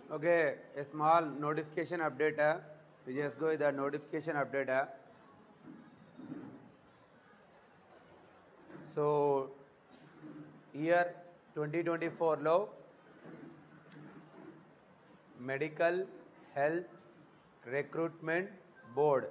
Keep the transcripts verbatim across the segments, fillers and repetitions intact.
Okay, a small notification update. uh, We just go with the notification update. uh. So, year twenty twenty-four లో medical health recruitment board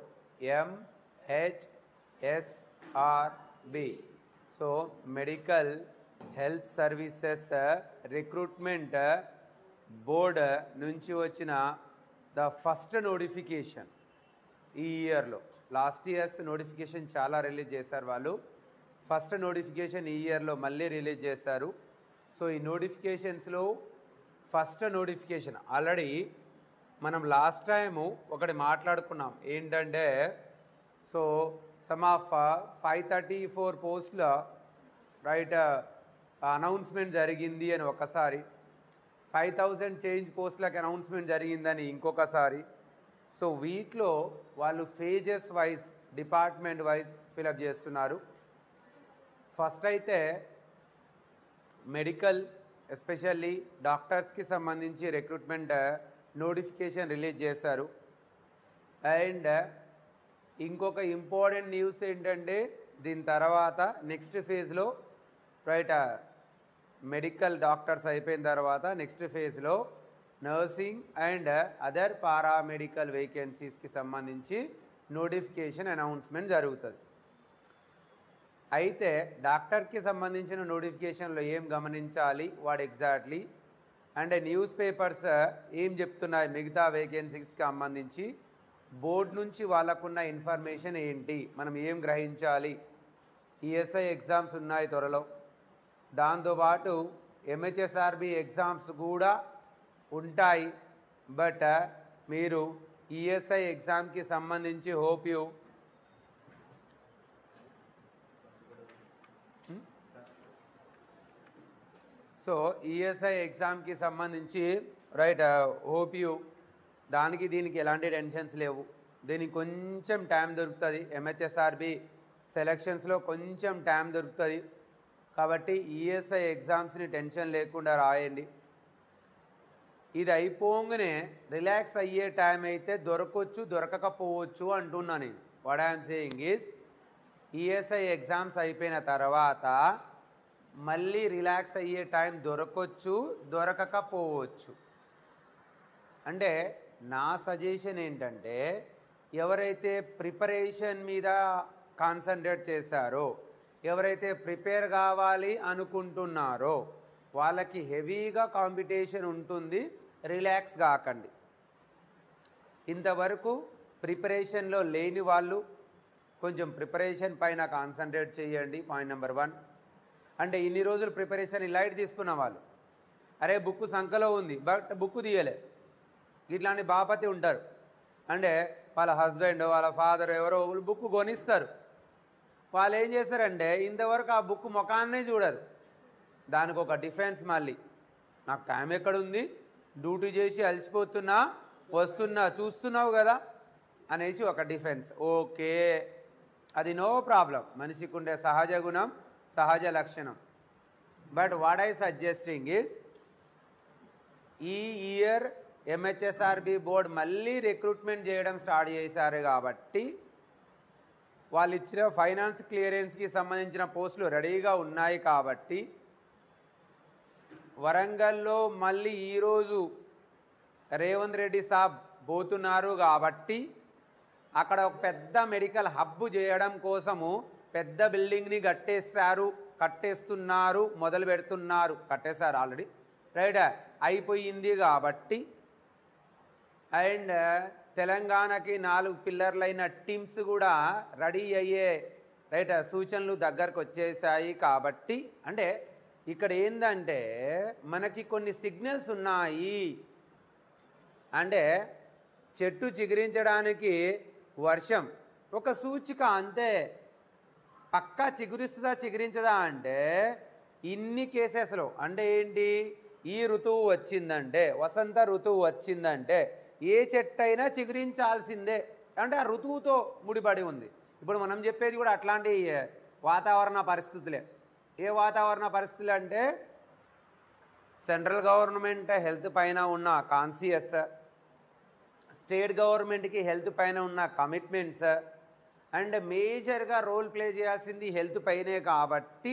MHSRB so medical health services recruitment board నుంచి వచ్చిన the first notification ఈ ఇయర్లో. Last years notification చాలా release చేశారు వాళ్ళు. First notification ఈ ఇయర్లో మళ్ళీ రిలీజ్ చేశారు. సో ఈ నోటిఫికేషన్స్లో ఫస్ట్ నోటిఫికేషన్ ఆల్రెడీ మనం లాస్ట్ టైము ఒకటి మాట్లాడుకున్నాం ఏంటంటే, so some of five thirty four పోస్టుల రైట్ అనౌన్స్మెంట్ జరిగింది అని ఒకసారి, ఫైవ్ థౌజండ్ చేంజ్ పోస్టులకు అనౌన్స్మెంట్ జరిగిందని ఇంకొకసారి. సో వీటిలో వాళ్ళు phases wise department wise fill up చేస్తున్నారు. ఫస్ట్ అయితే మెడికల్ ఎస్పెషల్లీ డాక్టర్స్కి సంబంధించి రిక్రూట్మెంట్ నోటిఫికేషన్ రిలీజ్ చేశారు. అండ్ ఇంకొక ఇంపార్టెంట్ న్యూస్ ఏంటంటే, దీని తర్వాత నెక్స్ట్ ఫేజ్లో రైట్ మెడికల్ డాక్టర్స్ అయిపోయిన తర్వాత నెక్స్ట్ ఫేజ్లో నర్సింగ్ అండ్ అదర్ పారామెడికల్ వేకెన్సీస్కి సంబంధించి నోటిఫికేషన్ అనౌన్స్మెంట్ జరుగుతుంది. అయితే డాక్టర్కి సంబంధించిన నోటిఫికేషన్లో ఏం గమనించాలి వాడు ఎగ్జాక్ట్లీ, అండ్ న్యూస్ పేపర్స్ ఏం చెప్తున్నాయి మిగతా వేకెన్సీస్కి సంబంధించి, బోర్డు నుంచి వాళ్ళకున్న ఇన్ఫర్మేషన్ ఏంటి, మనం ఏం గ్రహించాలి. ఈఎస్ఐ ఎగ్జామ్స్ ఉన్నాయి త్వరలో, దాంతోపాటు ఎంహెచ్ఎస్ఆర్బి ఎగ్జామ్స్ కూడా ఉంటాయి. బట్ మీరు ఈఎస్ఐ ఎగ్జామ్కి సంబంధించి హోప్ యూ సో ఈఎస్ఐ ఎగ్జామ్కి సంబంధించి రైట్ హోప్ యూ దానికి దీనికి ఎలాంటి టెన్షన్స్ లేవు. దీనికి కొంచెం టైం దొరుకుతుంది. ఎంహెచ్ఎస్ఆర్బి సెలక్షన్స్లో కొంచెం టైం దొరుకుతుంది కాబట్టి ఈఎస్ఐ ఎగ్జామ్స్ని టెన్షన్ లేకుండా రాయండి. ఇది అయిపోగానే రిలాక్స్ అయ్యే టైం అయితే దొరకవచ్చు దొరకకపోవచ్చు అంటున్నా నేను. What I'm saying is ESI exams అయిపోయిన తర్వాత మళ్ళీ రిలాక్స్ అయ్యే టైం దొరకవచ్చు దొరకకపోవచ్చు. అంటే నా సజెషన్ ఏంటంటే, ఎవరైతే ప్రిపరేషన్ మీద కాన్సన్ట్రేట్ చేశారో, ఎవరైతే ప్రిపేర్ కావాలి అనుకుంటున్నారో వాళ్ళకి హెవీగా కాంపిటీషన్ ఉంటుంది. రిలాక్స్ కాకండి. ఇంతవరకు ప్రిపరేషన్లో లేని వాళ్ళు కొంచెం ప్రిపరేషన్ పైన కాన్సన్ట్రేట్ చేయండి. Point number one. అంటే ఇన్ని రోజులు ప్రిపరేషన్ లైట్ తీసుకున్న వాళ్ళు, అరే బుక్ సంఖలో ఉంది బట్ బుక్ తీయలే, ఇట్లాంటి బాపతి ఉంటారు. అంటే వాళ్ళ హస్బెండ్ వాళ్ళ ఫాదర్ ఎవరో బుక్ కొనిస్తారు, వాళ్ళు ఏం చేస్తారంటే ఇంతవరకు ఆ బుక్ ముఖాన్నే చూడరు. దానికి ఒక డిఫెన్స్, మళ్ళీ నాకు టైం ఎక్కడుంది, డ్యూటీ చేసి అలసిపోతున్నా, వస్తున్నా చూస్తున్నావు కదా అనేసి ఒక డిఫెన్స్. ఓకే, అది నో ప్రాబ్లం, మనిషికి ఉండే సహజ గుణం, సహజ లక్షణం. But what I suggesting is, ఈ ఇయర్ ఎంహెచ్ఎస్ఆర్బి బోర్డ్ మళ్ళీ రిక్రూట్మెంట్ చేయడం స్టార్ట్ చేశారు కాబట్టి వాళ్ళు ఇచ్చిన ఫైనాన్స్ క్లియరెన్స్కి సంబంధించిన పోస్టులు రెడీగా ఉన్నాయి కాబట్టి, వరంగల్లో మళ్ళీ ఈరోజు రేవంత్ రెడ్డి సాబ్ పోతున్నారు కాబట్టి అక్కడ ఒక పెద్ద మెడికల్ హబ్ చేయడం కోసము పెద్ద బిల్డింగ్ని కట్టేస్తారు కట్టేస్తున్నారు మొదలు పెడుతున్నారు కట్టేశారు ఆల్రెడీ రైట్ అయిపోయింది కాబట్టి. అండ్ తెలంగాణకి నాలుగు పిల్లర్లైన టీమ్స్ కూడా రెడీ అయ్యే రైట్ సూచనలు దగ్గరకు వచ్చేసాయి కాబట్టి, అంటే ఇక్కడ ఏంటంటే మనకి కొన్ని సిగ్నల్స్ ఉన్నాయి. అంటే చెట్టు చిగురించడానికి వర్షం ఒక సూచిక అంతే. పక్కా చిగురిస్తుందా చిగురించదా అంటే ఇన్ని కేసెస్లో, అంటే ఏంటి, ఈ ఋతువు వచ్చిందంటే, వసంత ఋతువు వచ్చిందంటే ఏ చెట్టు అయినా చిగురించాల్సిందే. అంటే ఆ ఋతువుతో ముడిపడి ఉంది. ఇప్పుడు మనం చెప్పేది కూడా అట్లాంటి వాతావరణ పరిస్థితులే. ఏ వాతావరణ పరిస్థితులు అంటే సెంట్రల్ గవర్నమెంట్ హెల్త్ పైన ఉన్న కాన్షియస్, స్టేట్ గవర్నమెంట్కి హెల్త్ పైన ఉన్న కమిట్మెంట్స్, అండ్ మేజర్గా రోల్ ప్లే చేయాల్సింది హెల్త్ పైనే కాబట్టి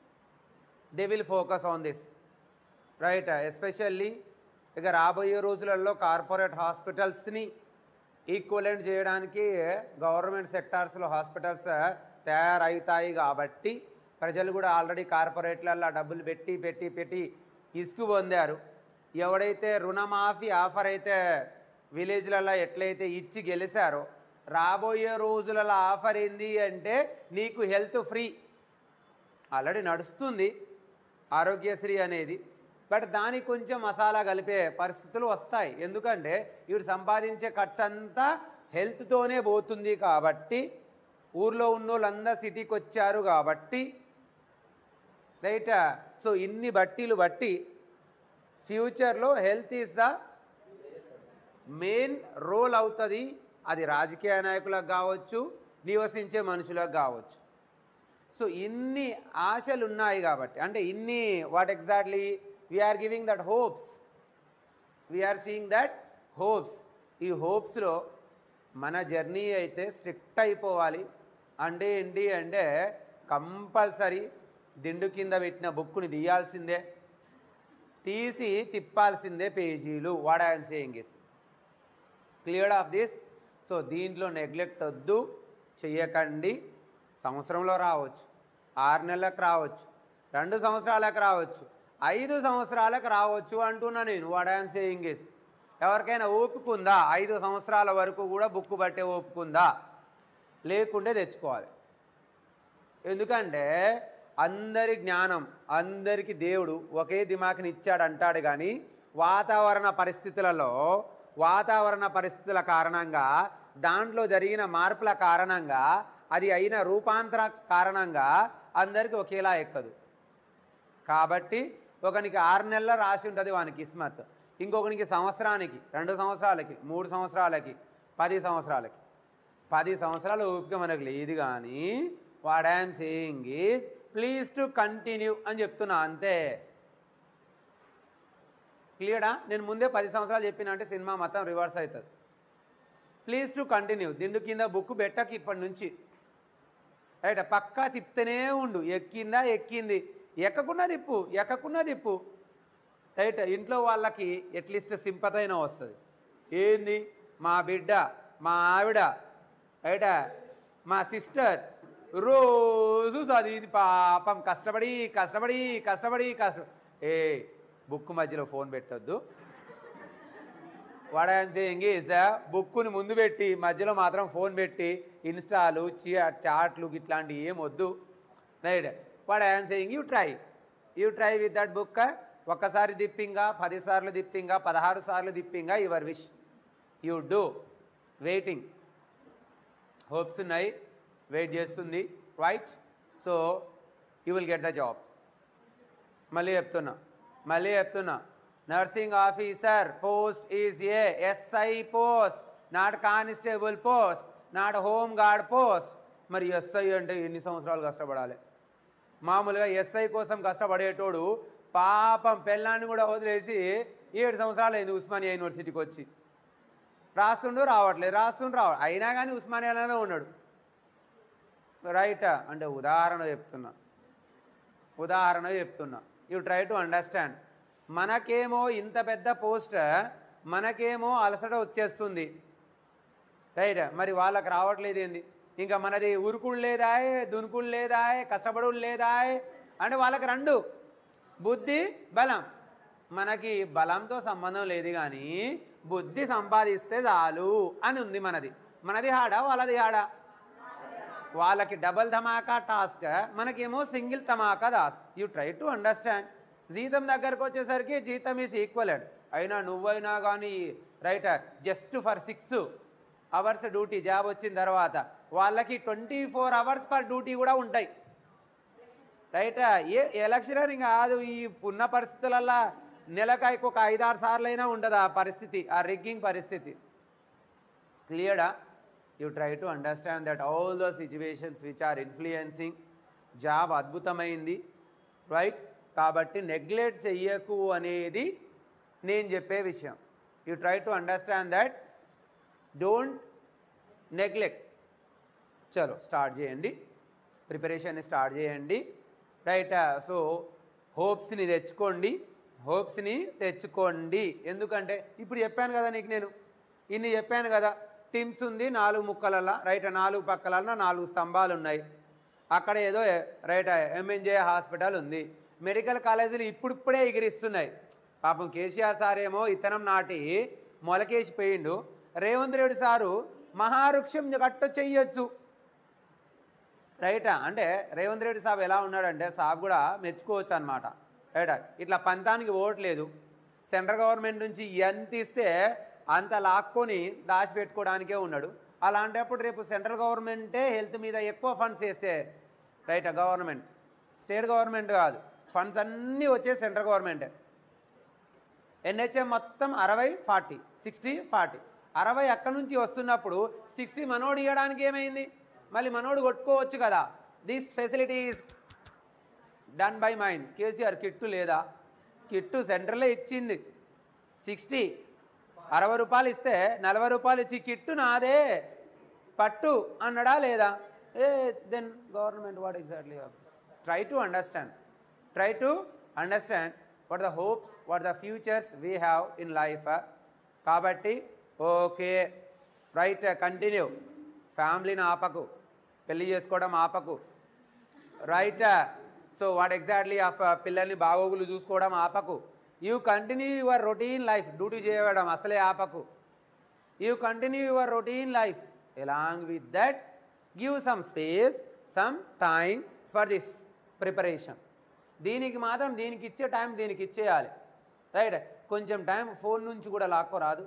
they will focus on this, right. Especially ఇక రాబోయే రోజులలో కార్పొరేట్ హాస్పిటల్స్ని ఈక్వలెంట్ చేయడానికి గవర్నమెంట్ సెక్టార్స్లో హాస్పిటల్స్ తయారవుతాయి కాబట్టి ప్రజలు కూడా ఆల్రెడీ కార్పొరేట్లలో డబ్బులు పెట్టి పెట్టి పెట్టి ఇసుకు పొందారు. ఎవడైతే రుణమాఫీ ఆఫర్ అయితే విలేజ్లలో ఎట్లయితే ఇచ్చి గెలిచారో, రాబోయే రోజులలో ఆఫర్ ఏంది అంటే నీకు హెల్త్ ఫ్రీ. ఆల్రెడీ నడుస్తుంది ఆరోగ్యశ్రీ అనేది, బట్ దానికి కొంచెం మసాలా కలిపే పరిస్థితులు వస్తాయి. ఎందుకంటే వీడు సంపాదించే ఖర్చు అంతా హెల్త్తోనే పోతుంది కాబట్టి, ఊర్లో ఉన్న వాళ్ళందరూ సిటీకి వచ్చారు కాబట్టి, రైట్. సో ఇన్ని బట్టీలు బట్టి ఫ్యూచర్లో health is the main role అవుతుంది. అది రాజకీయ నాయకులకు కావచ్చు, నివసించే మనుషులకు కావచ్చు. సో ఇన్ని ఆశలు ఉన్నాయి కాబట్టి, అంటే ఇన్ని what exactly we are giving that hopes, we are seeing that hopes. ఈ హోప్స్లో మన జర్నీ అయితే స్ట్రిక్ట్ అయిపోవాలి. అంటే ఏంటి అంటే కంపల్సరీ దిండు కింద పెట్టిన బుక్కుని తీయాల్సిందే, తీసి తిప్పాల్సిందే పేజీలు. What I'm saying is clear of this. So దీంట్లో నెగ్లెక్ట్ వద్దు, చెయ్యకండి. సంవత్సరంలో రావచ్చు, ఆరు నెలలకు రావచ్చు, రెండు సంవత్సరాలకు రావచ్చు, ఐదు సంవత్సరాలకు రావచ్చు అంటున్నా నేను. వాట్ ఐఎమ్ సేయింగ్ ఇస్ ఎవరికైనా ఓపుకుందా? ఐదు సంవత్సరాల వరకు కూడా బుక్కు పట్టే ఓపుకుందా? లేకుంటే తెచ్చుకోవాలి. ఎందుకంటే అందరి జ్ఞానం, అందరికీ దేవుడు ఒకే దిమాక్ని ఇచ్చాడు అంటాడు, కానీ వాతావరణ పరిస్థితులలో వాతావరణ పరిస్థితుల కారణంగా, దాంట్లో జరిగిన మార్పుల కారణంగా, అది అయిన రూపాంతర కారణంగా అందరికీ ఒకేలా ఎక్కదు. కాబట్టి ఒకనికి ఆరు నెలల రాసి ఉంటుంది వానికి కిస్మత్, ఇంకొకనికి సంవత్సరానికి, రెండు సంవత్సరాలకి, మూడు సంవత్సరాలకి, పది సంవత్సరాలకి. పది సంవత్సరాల ఓపిక మనకు లేదు. కానీ what I'm saying is please to continue అని చెప్తున్నా అంతే. క్లియరా? నేను ముందే పది సంవత్సరాలు చెప్పిన అంటే సినిమా మొత్తం రివర్స్ అవుతుంది. Please to continue. దిండు కింద బుక్ పెట్టక ఇప్పటి నుంచి, రైట్. పక్కా తిప్పుతూనే ఉండు. ఎక్కిందా ఎక్కింది, ఎక్కకున్నా తిప్పు, ఎక్కకున్నా తిప్పు, రైట్. ఇంట్లో వాళ్ళకి అట్లీస్ట్ సింపతి అయినా వస్తుంది. ఏంది మా బిడ్డ, మా ఆవిడ, రైట్, మా సిస్టర్ రోజు చదివింది పాపం, కష్టపడి కష్టపడి కష్టపడి కష్ట ఏ బుక్ మధ్యలో ఫోన్ పెట్టొద్దు. వాట్ ఐఎమ్ సేయింగ్ ఈజ్ బుక్కుని ముందు పెట్టి మధ్యలో మాత్రం ఫోన్ పెట్టి ఇన్స్టాలు చాట్లు ఇట్లాంటివి ఏం వద్దు, right. What I'm saying you try you try with that book. ఒక్కసారి దిప్పింగా, పదిసార్లు దిప్పింగా, పదహారు సార్లు దిప్పింగా, your wish, you do. Waiting, hopes ఉన్నాయి, వెయిట్ చేస్తుంది, right. So you will get the job. మళ్ళీ చెప్తున్నా మళ్ళీ చెప్తున్నా nursing officer post is a SI post, not constable post, not home guard post. మరి ఎస్ఐ అంటే ఎన్ని సంవత్సరాలు కష్టపడాలి? మామూలుగా ఎస్ఐ కోసం కష్టపడేటోడు పాపం పెళ్ళాన్ని కూడా వదిలేసి ఏడు సంవత్సరాలు అయింది ఉస్మానియా యూనివర్సిటీకి వచ్చి. రాస్తుండు రావట్లేదు, రాస్తుండు రావ అయినా కానీ ఉస్మానియాలోనే ఉన్నాడు, రైట్. అంటే ఉదాహరణ చెప్తున్నా ఉదాహరణ చెప్తున్నా యూ ట్రై టు అండర్స్టాండ్. మనకేమో ఇంత పెద్ద పోస్ట్, మనకేమో అలసట వచ్చేస్తుంది, రైట్. మరి వాళ్ళకి రావట్లేదు ఏంది? ఇంకా మనది ఉరుకుడు లేదాయే, దునుకుడు లేదాయే, కష్టపడుడు లేదాయే అంటే వాళ్ళకి రెండు, బుద్ధి బలం. మనకి బలంతో సంబంధం లేదు, కానీ బుద్ధి సంపాదిస్తే చాలు అని ఉంది మనది. మనది హాడా, వాళ్ళది హాడా? వాళ్ళకి డబల్ ధమాకా టాస్క్, మనకేమో సింగిల్ ధమాకా task. You try to understand. జీతం దగ్గరకు వచ్చేసరికి జీతం ఈజ్ ఈక్వలెంట్. అయినా నువ్వైనా కానీ, right, just for six hours duty job వచ్చిన తర్వాత వాళ్ళకి twenty four hours per duty కూడా ఉంటాయి, రైట్. ఏ ఎలక్షనరింగ్ కాదు, ఈ ఉన్న పరిస్థితులల్లో నెలకాయకు ఒక ఐదారు సార్లు అయినా ఉంటుంది ఆ పరిస్థితి, ఆ రిగ్గింగ్ పరిస్థితి. క్లియరా? You try to understand that all the situations which are influencing job అద్భుతమైంది, రైట్. కాబట్టి నెగ్లెక్ట్ చెయ్యకు అనేది నేను చెప్పే విషయం. You try to understand that, don't neglect. చలో స్టార్ట్ చేయండి, ప్రిపరేషన్ స్టార్ట్ చేయండి. రైట్. సో హోప్స్ని తెచ్చుకోండి, హోప్స్ని తెచ్చుకోండి. ఎందుకంటే ఇప్పుడు చెప్పాను కదా నీకు, నేను ఇన్ని చెప్పాను కదా. టిమ్స్ ఉంది నాలుగు ముక్కలల్లా, రైట్, నాలుగు పక్కలన్నా నాలుగు స్తంభాలు ఉన్నాయి. అక్కడ ఏదో రైట్ ఎంఎన్జే హాస్పిటల్ ఉంది. మెడికల్ కాలేజీలు ఇప్పుడిప్పుడే ఎగిరిస్తున్నాయి. పాపం కేసీఆర్ సార్ ఏమో ఇతనం నాటి మొలకేసిపోయిండు. రేవంత్ రెడ్డి సారు మహావృక్షం కట్ట చెయ్యొచ్చు. రైటా? అంటే రేవంత్ రెడ్డి సాబ్ ఎలా ఉన్నాడంటే సాబ్ కూడా మెచ్చుకోవచ్చు అనమాట. రైటా? ఇట్లా పంతానికి ఓట్లేదు. సెంట్రల్ గవర్నమెంట్ నుంచి ఎంత ఇస్తే అంత లాక్కొని దాచిపెట్టుకోవడానికే ఉన్నాడు. అలాంటప్పుడు రేపు సెంట్రల్ గవర్నమెంటే హెల్త్ మీద ఎక్కువ ఫండ్స్ వేస్తే, రైటా, గవర్నమెంట్, స్టేట్ గవర్నమెంట్ కాదు, ఫండ్స్ అన్నీ వచ్చే సెంట్రల్ గవర్నమెంటే. ఎన్హెచ్ఎం మొత్తం అరవై ఫార్టీ సిక్స్టీ ఫార్టీ అరవై అక్కడి నుంచి వస్తున్నప్పుడు సిక్స్టీ మనోడు ఇవ్వడానికి ఏమైంది? మళ్ళీ మనోడు కొట్టుకోవచ్చు కదా. This facility is done by mind. KCR kit లేదా? కిట్టు సెంట్రలే ఇచ్చింది. సిక్స్టీ అరవై రూపాయలు ఇస్తే నలభై రూపాయలు ఇచ్చి కిట్టు నాదే పట్టు అన్నడా లేదా? A then government what exactly? Try to understand, try to understand what the hopes, what the futures we have in life. కాబట్టి ఓకే, రైట్, కంటిన్యూ. ఫ్యామిలీని ఆపకు, పెళ్ళి చేసుకోవడం ఆపకు. Right. So what exactly of పిల్లల్ని బాగోగులు చూసుకోవడం ఆపకు. You continue your routine life, duty చేయడం అసలే ఆపకు. You continue your routine life. Along with that give some space, some time for this preparation. దీనికి మాత్రం దీనికి ఇచ్చే టైం దీనికి ఇచ్చేయాలి. రైట్. కొంచెం టైం ఫోన్ నుంచి కూడా లాక్కోరాదు.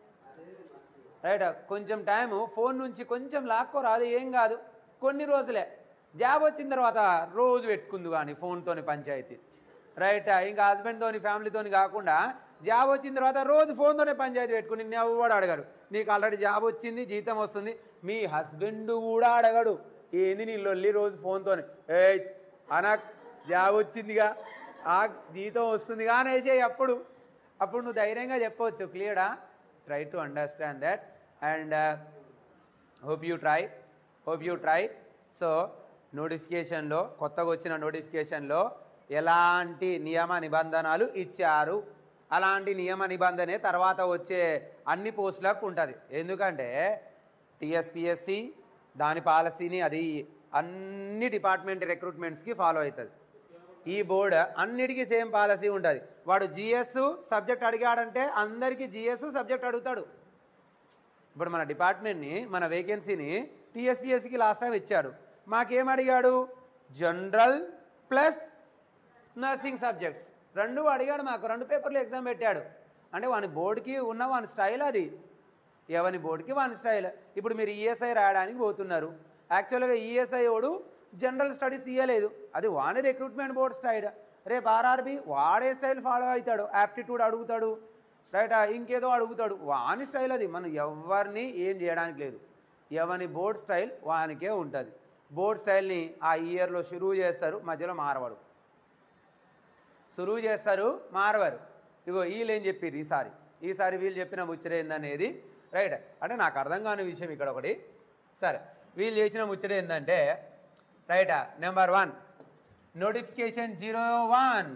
రైట్. కొంచెం టైము ఫోన్ నుంచి కొంచెం లాక్కోరాదు, ఏం కాదు, కొన్ని రోజులే. జాబ్ వచ్చిన తర్వాత రోజు పెట్టుకుందు కానీ ఫోన్తోని పంచాయతీ. రైట్. ఇంకా హస్బెండ్తోని ఫ్యామిలీతోని కాకుండా జాబ్ వచ్చిన తర్వాత రోజు ఫోన్తోనే పంచాయతీ పెట్టుకుని ఎవడు అడగడు. నీకు ఆల్రెడీ జాబ్ వచ్చింది, జీతం వస్తుంది. మీ హస్బెండ్ కూడా అడగడు, ఏంది నీ లొల్లి రోజు ఫోన్తోని. ఏ అనా జాబ్ వచ్చిందిగా, ఆ జీతం వస్తుందిగా అనేసి అప్పుడు అప్పుడు నువ్వు ధైర్యంగా చెప్పవచ్చు. క్లియరా? Try to understand that and hope you try, hope you try. So నోటిఫికేషన్లో, కొత్తగా వచ్చిన నోటిఫికేషన్లో ఎలాంటి నియమ నిబంధనలు ఇచ్చారు, అలాంటి నియమ నిబంధనే తర్వాత వచ్చే అన్ని పోస్టులకు ఉంటుంది. ఎందుకంటే టీఎస్పిఎస్సి దాని పాలసీని అది అన్ని డిపార్ట్మెంట్ రిక్రూట్మెంట్స్కి ఫాలో అవుతుంది. ఈ బోర్డు అన్నిటికీ సేమ్ పాలసీ ఉంటుంది. వాడు జిఎస్ సబ్జెక్ట్ అడిగాడంటే అందరికీ జిఎస్ సబ్జెక్ట్ అడుగుతాడు. ఇప్పుడు మన డిపార్ట్మెంట్ని, మన వేకెన్సీని టీఎస్పిఎస్సికి లాస్ట్ టైం ఇచ్చాడు. మాకేం అడిగాడు? జనరల్ ప్లస్ నర్సింగ్ సబ్జెక్ట్స్ రెండు అడిగాడు. మాకు రెండు పేపర్లు ఎగ్జామ్ పెట్టాడు. అంటే వాని బోర్డుకి ఉన్న వాని స్టైల్ అది, ఎవని బోర్డుకి వాని స్టైల్. ఇప్పుడు మీరు ఈఎస్ఐ రాయడానికి పోతున్నారు. యాక్చువల్గా ఈఎస్ఐ వాడు జనరల్ స్టడీస్ ఇవ్వలేదు, అది వాని రిక్రూట్మెంట్ బోర్డ్ స్టైల్. రేపు ఆర్ఆర్బి వాడే స్టైల్ ఫాలో అవుతాడు, యాప్టిట్యూడ్ అడుగుతాడు, రైట్, ఇంకేదో అడుగుతాడు, వాని స్టైల్ అది. మనం ఎవరిని ఏం చేయడానికి లేదు, ఎవని బోర్డ్ స్టైల్ వానికే ఉంటుంది. బోర్డ్ స్టైల్ని ఆ ఇయర్లో షురువు చేస్తారు, మధ్యలో మారవాడు. షురువు చేస్తారు, మారవారు. ఇగో వీళ్ళు ఏం చెప్పారు ఈసారి, ఈసారి వీళ్ళు చెప్పిన ముచ్చట ఏందనేది, రైట్. అంటే నాకు అర్థం కాని విషయం ఇక్కడ ఒకటి. సరే, వీళ్ళు చేసిన ముచ్చట ఏంటంటే, right, number one notification zero one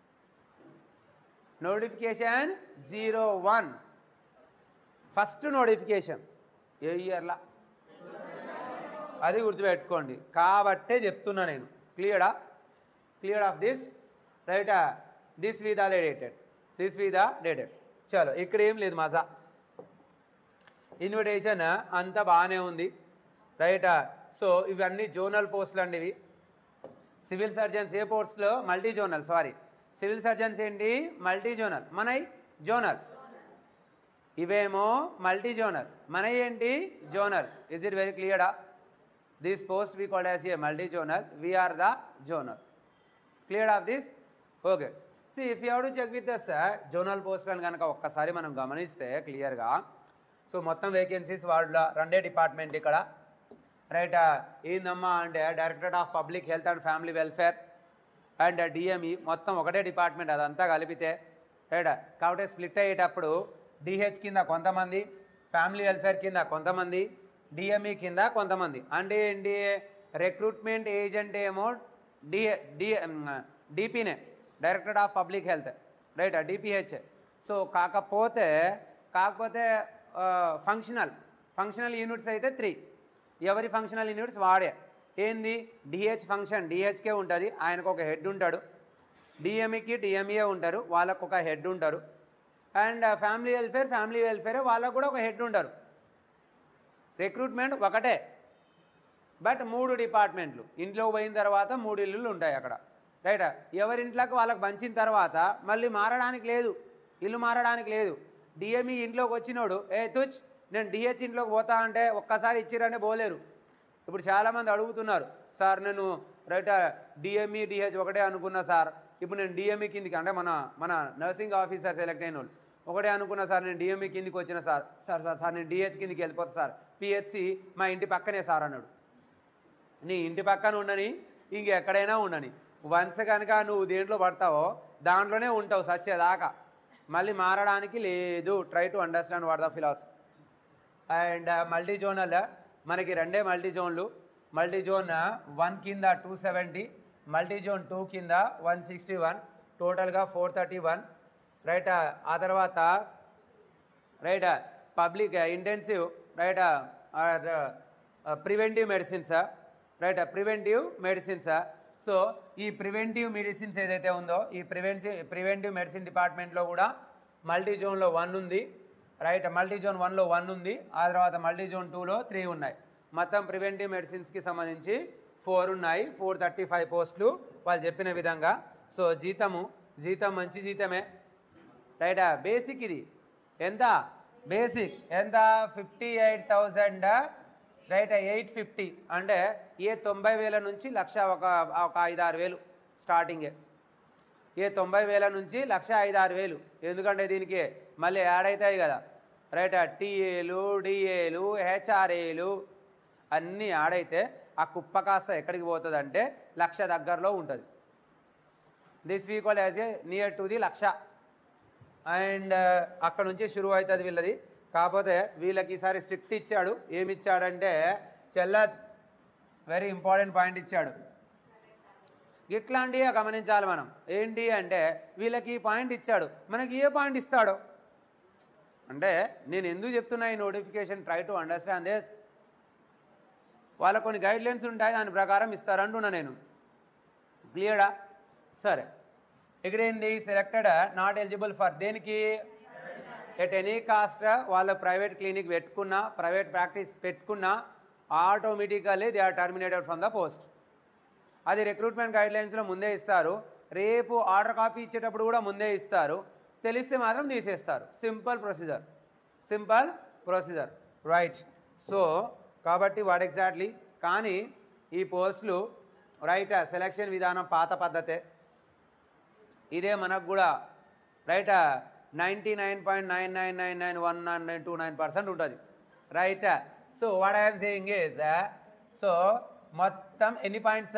notification zero one first notification ఏ ఇయర్లా అది గుర్తుపెట్టుకోండి. కాబట్టే చెప్తున్నా నేను. క్లియరా? Clear of this, right. This with the dated, this with the dated. చలో, ఇక్కడ ఏం లేదు మజా. ఇన్విటేషన్ అంతా బాగానే ఉంది, రైట్. సో ఇవన్నీ జోనల్ పోస్టులు అండి. ఇవి సివిల్ సర్జన్స్ ఏ పోస్టులో? Multi zonal. Sorry, civil surgeons ఏంటి? Multi zonal. మనై జోనల్. ఇవేమో మల్టీ జోనల్, మనై ఏంటి? జోనల్. ఇస్ ఇట్ వెరీ క్లియరా? This post we called as a multi zonal, we are the zonal. Clear of this? Okay. See if you have to check with those zonal పోస్టులను కనుక ఒక్కసారి మనం గమనిస్తే క్లియర్గా, సో మొత్తం వేకెన్సీస్ వాళ్ళ రెండే డిపార్ట్మెంట్ ఇక్కడ, రైట్. ఏందమ్మా అంటే directorate of public health and family welfare, and DME మొత్తం ఒకటే డిపార్ట్మెంట్, అదంతా కలిపితే రైట్. కాబట్టి స్ప్లిట్ అయ్యేటప్పుడు డిహెచ్ కింద కొంతమంది, ఫ్యామిలీ వెల్ఫేర్ కింద కొంతమంది, డిఎంఈ కింద కొంతమంది. అంటే ఏంటి, రిక్రూట్మెంట్ ఏజెంట్ ఏమో డి డి డిపినే, directorate of public health right, DPH. So కాకపోతే కాకపోతే ఫంక్షనల్ ఫంక్షనల్ యూనిట్స్ అయితే త్రీ. ఎవరి ఫంక్షనల్ యూనిట్స్ వాడే. ఏంది, డిహెచ్ ఫంక్షన్ డిహెచ్కే ఉంటుంది, ఆయనకు ఒక హెడ్ ఉంటాడు. డిఎంఈకి డిఎంఈఏ ఉంటారు, వాళ్ళకు ఒక హెడ్ ఉంటారు. And family welfare family welfare వాళ్ళకు కూడా ఒక హెడ్ ఉంటారు. రిక్రూట్మెంట్ ఒకటే, బట్ మూడు డిపార్ట్మెంట్లు. ఇంట్లో పోయిన తర్వాత మూడు ఇల్లులు ఉంటాయి అక్కడ రైట్. ఎవరింట్లోకి వాళ్ళకి పంచిన తర్వాత మళ్ళీ మారడానికి లేదు, ఇల్లు మారడానికి లేదు. డిఎంఈ ఇంట్లోకి వచ్చినోడు ఏ తుచ్ నేను డిహెచ్ ఇంట్లోకి పోతా అంటే ఒక్కసారి ఇచ్చిరంటే పోలేరు. ఇప్పుడు చాలామంది అడుగుతున్నారు, సార్ నేను రైట్ డిఎంఈ డిహెచ్ ఒకటే అనుకున్నా సార్, ఇప్పుడు నేను డిఎంఈ కిందికి అంటే మన మన నర్సింగ్ ఆఫీసర్ సెలెక్ట్ అయిన వాళ్ళు ఒకటే అనుకున్నా సార్, నేను డిఎంఈ కిందికి వచ్చిన సార్, సార్ సార్ సార్ నేను డిహెచ్ కిందికి వెళ్ళిపోతా సార్, పిహెచ్సి మా ఇంటి పక్కనే సార్ అన్నాడు. నీ ఇంటి పక్కన ఉండని ఇంకెక్కడైనా ఉండని, వన్స్ కనుక నువ్వు దేంట్లో పడతావో దాంట్లోనే ఉంటావు సచ్చేదాకా, మళ్ళీ మారడానికి లేదు. Try to understand what the philosophy. And multi zonal మనకి రెండే మల్టీ జోన్లు. మల్టీ జోన్ వన్ కింద two seventy, multi zone two కింద వన్ సిక్స్టీ వన్, టోటల్గా ఫోర్ థర్టీ వన్ రైట్. ఆ తర్వాత right public intensive right preventive medicines right, preventive medicines. So ఈ preventive medicines ఏదైతే ఉందో ఈ ప్రివెన్సివ్ ప్రివెంటివ్ మెడిసిన్ డిపార్ట్మెంట్లో కూడా మల్టీ జోన్లో వన్ ఉంది రైట్. మల్టీ జోన్ వన్లో వన్ ఉంది, ఆ తర్వాత మల్టీ జోన్ టూలో త్రీ ఉన్నాయి. మొత్తం ప్రివెంటివ్ మెడిసిన్స్కి సంబంధించి ఫోర్ ఉన్నాయి. ఫోర్ థర్టీ ఫైవ్ పోస్టులు వాళ్ళు చెప్పిన విధంగా. సో జీతము జీతం మంచి జీతమే రైట్. బేసిక్ ఇది ఎంత, బేసిక్ ఎంత fifty eight thousand right, eight fifty అంటే ఏ తొంభై వేల నుంచి లక్ష ఒక ఒక ఐదు ఆరు వేలు స్టార్టింగే. ఏ తొంభై వేల నుంచి లక్ష ఐదు ఆరు వేలు ఎందుకంటే దీనికి మళ్ళీ యాడ్ అవుతాయి కదా రైట్. టీఏలు డిఏలు హెచ్ఆర్ఏలు అన్నీ యాడ్ అయితే ఆ కుప్ప కాస్త ఎక్కడికి పోతుంది అంటే లక్ష దగ్గరలో ఉంటుంది. This equal as a near to the lakh. And అక్కడ నుంచి షురూ అవుతుంది వీళ్ళది. కాకపోతే వీళ్ళకి ఈసారి స్ట్రిక్ట్ ఇచ్చాడు. ఏమి ఇచ్చాడంటే చెల్ల వెరీ ఇంపార్టెంట్ పాయింట్ ఇచ్చాడు. ఇట్లాంటివి గమనించాలి మనం. ఏంటి అంటే వీళ్ళకి ఈ పాయింట్ ఇచ్చాడు, మనకి ఏ పాయింట్ ఇస్తాడో అంటే నేను ఎందుకు చెప్తున్నా ఈ notification, try to understand this. వాళ్ళకు కొన్ని గైడ్లైన్స్ ఉంటాయి, దాని ప్రకారం ఇస్తారంటున్నా నేను. క్లియరా? సరే, ఇక్కడ ఏంది సెలెక్టెడ్ నాట్ ఎలిజిబుల్ ఫర్ దేనికి, ఎట్ ఎనీ కాస్ట్ వాళ్ళ ప్రైవేట్ క్లినిక్ పెట్టుకున్నా ప్రైవేట్ ప్రాక్టీస్ పెట్టుకున్నా automatically they are terminated from the post. అది రిక్రూట్మెంట్ గైడ్లైన్స్లో ముందే ఇస్తారు. రేపు ఆర్డర్ కాపీ ఇచ్చేటప్పుడు కూడా ముందే ఇస్తారు. తెలిస్తే మాత్రం తీసేస్తారు. Simple procedure, simple procedure right. So కాబట్టి వాట్ ఎగ్జాక్ట్లీ, కానీ ఈ పోస్టులు రైట్ సెలక్షన్ విధానం పాత పద్ధతే. ఇదే మనకు కూడా right ninety nine point nine nine nine nine one nine two nine percent ఉంటుంది right. So what I'm saying is, so మొత్తం ఎన్ని points,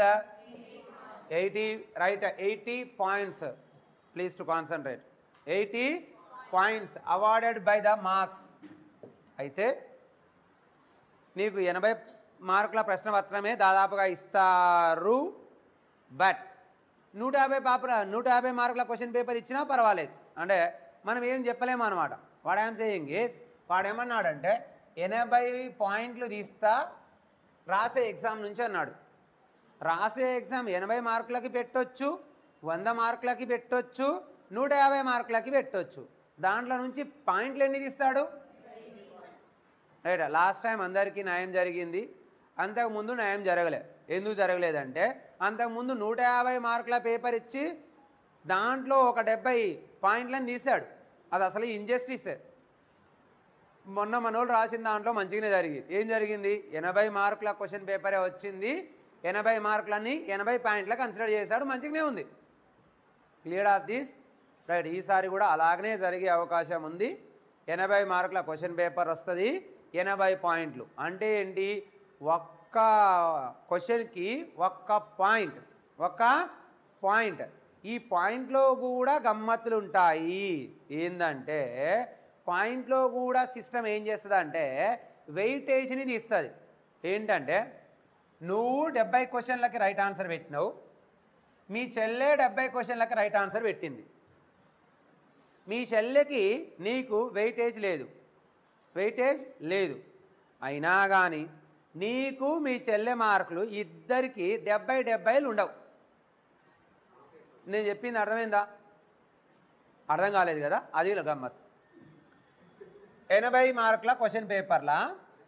eighty right, eighty points. Please to concentrate. Eighty points awarded by the marks. అయితే నీకు ఎనభై మార్కుల ప్రశ్నపత్రమే దాదాపుగా ఇస్తారు. But నూట యాభై పాప నూట యాభై మార్కుల క్వశ్చన్ పేపర్ ఇచ్చినా పర్వాలేదు. అంటే మనం ఏం చెప్పలేము అనమాట. వాడు ఏం సేయింగ్ ఈజ్, వాడు ఏమన్నాడంటే ఎనభై పాయింట్లు తీస్తా రాసే ఎగ్జామ్ నుంచి అన్నాడు. రాసే ఎగ్జామ్ ఎనభై మార్కులకి పెట్టొచ్చు, వంద మార్కులకి పెట్టొచ్చు, నూట యాభై మార్కులకి పెట్టొచ్చు. దాంట్లో నుంచి పాయింట్లు ఎన్ని తీస్తాడు రైట్. లాస్ట్ టైం అందరికీ న్యాయం జరిగింది, అంతకుముందు న్యాయం జరగలే. ఎందుకు జరగలేదంటే అంతకుముందు నూట యాభై మార్కుల పేపర్ ఇచ్చి దాంట్లో ఒక డెబ్బై పాయింట్లను తీశాడు. అది అసలు ఇంజస్టిసే. మొన్న మనోళ్ళు రాసిన దాంట్లో మంచిగానే జరిగింది. ఏం జరిగింది, ఎనభై మార్కుల క్వశ్చన్ పేపరే వచ్చింది, ఎనభై మార్కులన్నీ ఎనభై పాయింట్ల కన్సిడర్ చేశాడు, మంచిగానే ఉంది. Clear of this right. ఈసారి కూడా అలాగనే జరిగే అవకాశం ఉంది. ఎనభై మార్కుల క్వశ్చన్ పేపర్ వస్తుంది, ఎనభై పాయింట్లు అంటే ఏంటి, ఒక్క క్వశ్చన్కి ఒక్క పాయింట్, ఒక్క పాయింట్. ఈ పాయింట్లో కూడా గమ్మత్తులు ఉంటాయి. ఏంటంటే పాయింట్లో కూడా సిస్టమ్ ఏం చేస్తుంది అంటే వెయిటేజ్ని తీస్తుంది. ఏంటంటే నువ్వు డెబ్బై క్వశ్చన్లకి రైట్ ఆన్సర్ పెట్టినావు, మీ చెల్లె డెబ్బై క్వశ్చన్లకి రైట్ ఆన్సర్ పెట్టింది. మీ చెల్లెకి నీకు వెయిటేజ్ లేదు, వెయిటేజ్ లేదు. అయినా కానీ నీకు మీ చెల్లె మార్కులు ఇద్దరికి డెబ్బై డెబ్బైలు ఉండవు. నేను చెప్పింది అర్థమైందా? అర్థం కాలేదు కదా? అది గమ్మత్. ఎనభై మార్కుల క్వశ్చన్ పేపర్లా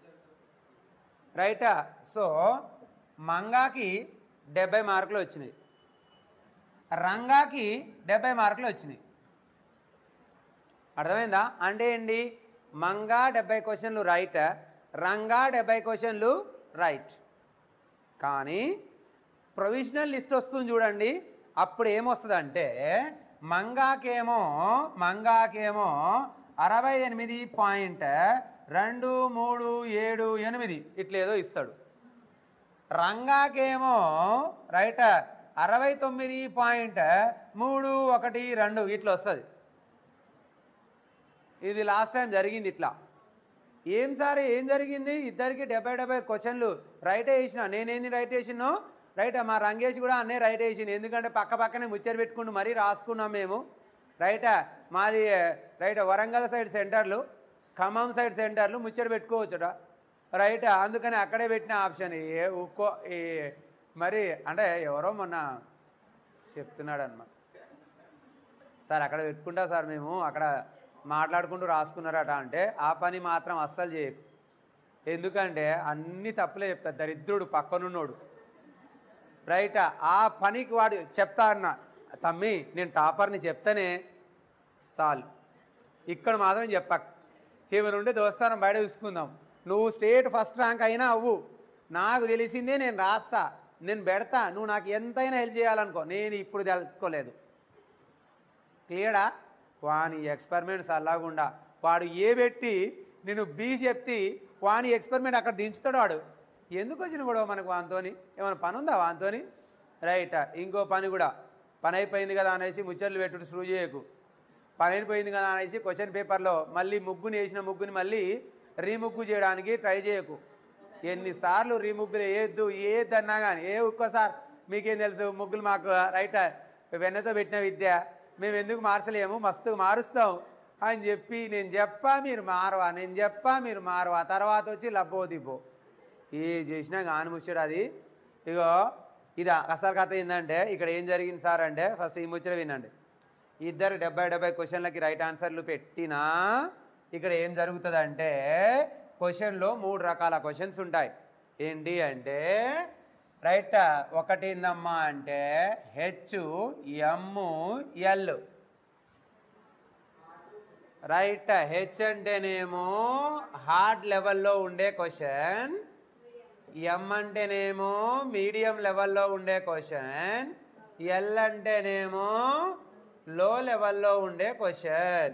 రైటా? సో మంగాకి డెబ్బై మార్కులు వచ్చినాయి, రంగాకి డెబ్బై మార్కులు వచ్చినాయి. అర్థమైందా? అంటే ఏంటి? మంగా డెబ్బై క్వశ్చన్లు రైట్, రంగా డెబ్బై క్వశ్చన్లు రైట్. కానీ ప్రొవిజనల్ లిస్ట్ వస్తుంది చూడండి, అప్పుడు ఏమొస్తుందంటే మంగాకేమో మంగాకేమో అరవై ఎనిమిది పాయింట్ రెండు మూడు ఏడు ఎనిమిది ఇట్లేదో ఇస్తాడు. రంగాకేమో రైట్ అరవై తొమ్మిది పాయింట్ మూడు ఒకటి రెండు ఇట్లా వస్తుంది. ఇది లాస్ట్ టైం జరిగింది ఇట్లా. ఏం సార్ ఏం జరిగింది? ఇద్దరికి డెబ్బై డెబ్బై క్వశ్చన్లు రైట్ వేసిన. నేనేంది రైట్ వేసినో రైట్, మా రంగేష్ కూడా అన్నీ రైట్ వేసింది. ఎందుకంటే పక్క పక్కనే ముచ్చరు పెట్టుకుంటూ మరీ రాసుకున్నాం మేము. రైటా? మాది రైట్ వరంగల్ సైడ్ సెంటర్లు, ఖమ్మం సైడ్ సెంటర్లు ముచ్చరు పెట్టుకోవచ్చుట రైటా? అందుకని అక్కడే పెట్టిన ఆప్షన్. ఏ ఉక్కో ఈ మరి అంటే ఎవరో మొన్న చెప్తున్నాడు అన్నమాట, సార్ అక్కడ పెట్టుకుంటా సార్ మేము అక్కడ మాట్లాడుకుంటూ రాసుకున్నారట. అంటే ఆ పని మాత్రం అస్సలు చేయకు. ఎందుకంటే అన్ని తప్పులే చెప్తారు దరిద్రుడు పక్కనున్నోడు. రైటా? ఆ పనికి వాడు చెప్తా అన్న, తమ్మి నేను టాపర్ని చెప్తానే సాల్, ఇక్కడ మాత్రం చెప్పక. ఏమైనా ఉంటే దోస్తానం బయట చూసుకుందాం. నువ్వు స్టేట్ ఫస్ట్ ర్యాంక్ అయినా అవ్వు, నాకు తెలిసిందే నేను రాస్తా, నేను పెడతా, నువ్వు నాకు ఎంతైనా హెల్ప్ చేయాలనుకో. నేను ఇప్పుడు తెలుసుకోలేదు. క్లియరా? వాని ఎక్స్పెరిమెంట్స్ అలాగుండా వాడు ఏ పెట్టి నేను బీ చెప్తే వాని ఎక్స్పెరిమెంట్ అక్కడ దించుతాడు వాడు. ఎందుకు వచ్చిన కూడా మనకు వానితోని ఏమైనా పని ఉందా వానితోని? రైట్. ఇంకో పని కూడా, పని అయిపోయింది కదా అనేసి ముచ్చట్లు పెట్టుడు స్రూ చేయకు. పని అయిపోయింది కదా అనేసి క్వశ్చన్ పేపర్లో మళ్ళీ ముగ్గుని వేసిన ముగ్గుని మళ్ళీ రీముగ్గు చేయడానికి ట్రై చేయకు. ఎన్నిసార్లు రీముగ్గులు వేయద్దు ఏదన్నా కానీ ఏ ఒక్కసారి మీకేం తెలుసు ముగ్గులు మాకు రైట్ వెన్నతో పెట్టిన విద్య మేము ఎందుకు మార్చలేము, మస్తు మారుస్తాం అని చెప్పి నేను చెప్పా మీరు మారవా, నేను చెప్పా మీరు మారవా, తర్వాత వచ్చి లబ్బో దిబ్బో ఏ చేసినా కాని ముచ్చడు అది. ఇగో ఇది అసలు కథ ఏంటంటే ఇక్కడ ఏం జరిగింది సార్ అంటే ఫస్ట్ ఈ ముచ్చట వినండి. ఇద్దరు డెబ్బై డెబ్బై క్వశ్చన్లకి రైట్ ఆన్సర్లు పెట్టినా ఇక్కడ ఏం జరుగుతుందంటే క్వశ్చన్లో మూడు రకాల క్వశ్చన్స్ ఉంటాయి. ఏంటి అంటే రైట్ ఒకటి ఏందమ్మా అంటే H M L. Right. H అంటేనేమో హార్డ్ లెవెల్లో ఉండే క్వశ్చన్, ఎం అంటేనేమో మీడియం లెవెల్లో ఉండే క్వశ్చన్, ఎల్ అంటేనేమో లో లెవెల్లో ఉండే క్వశ్చన్.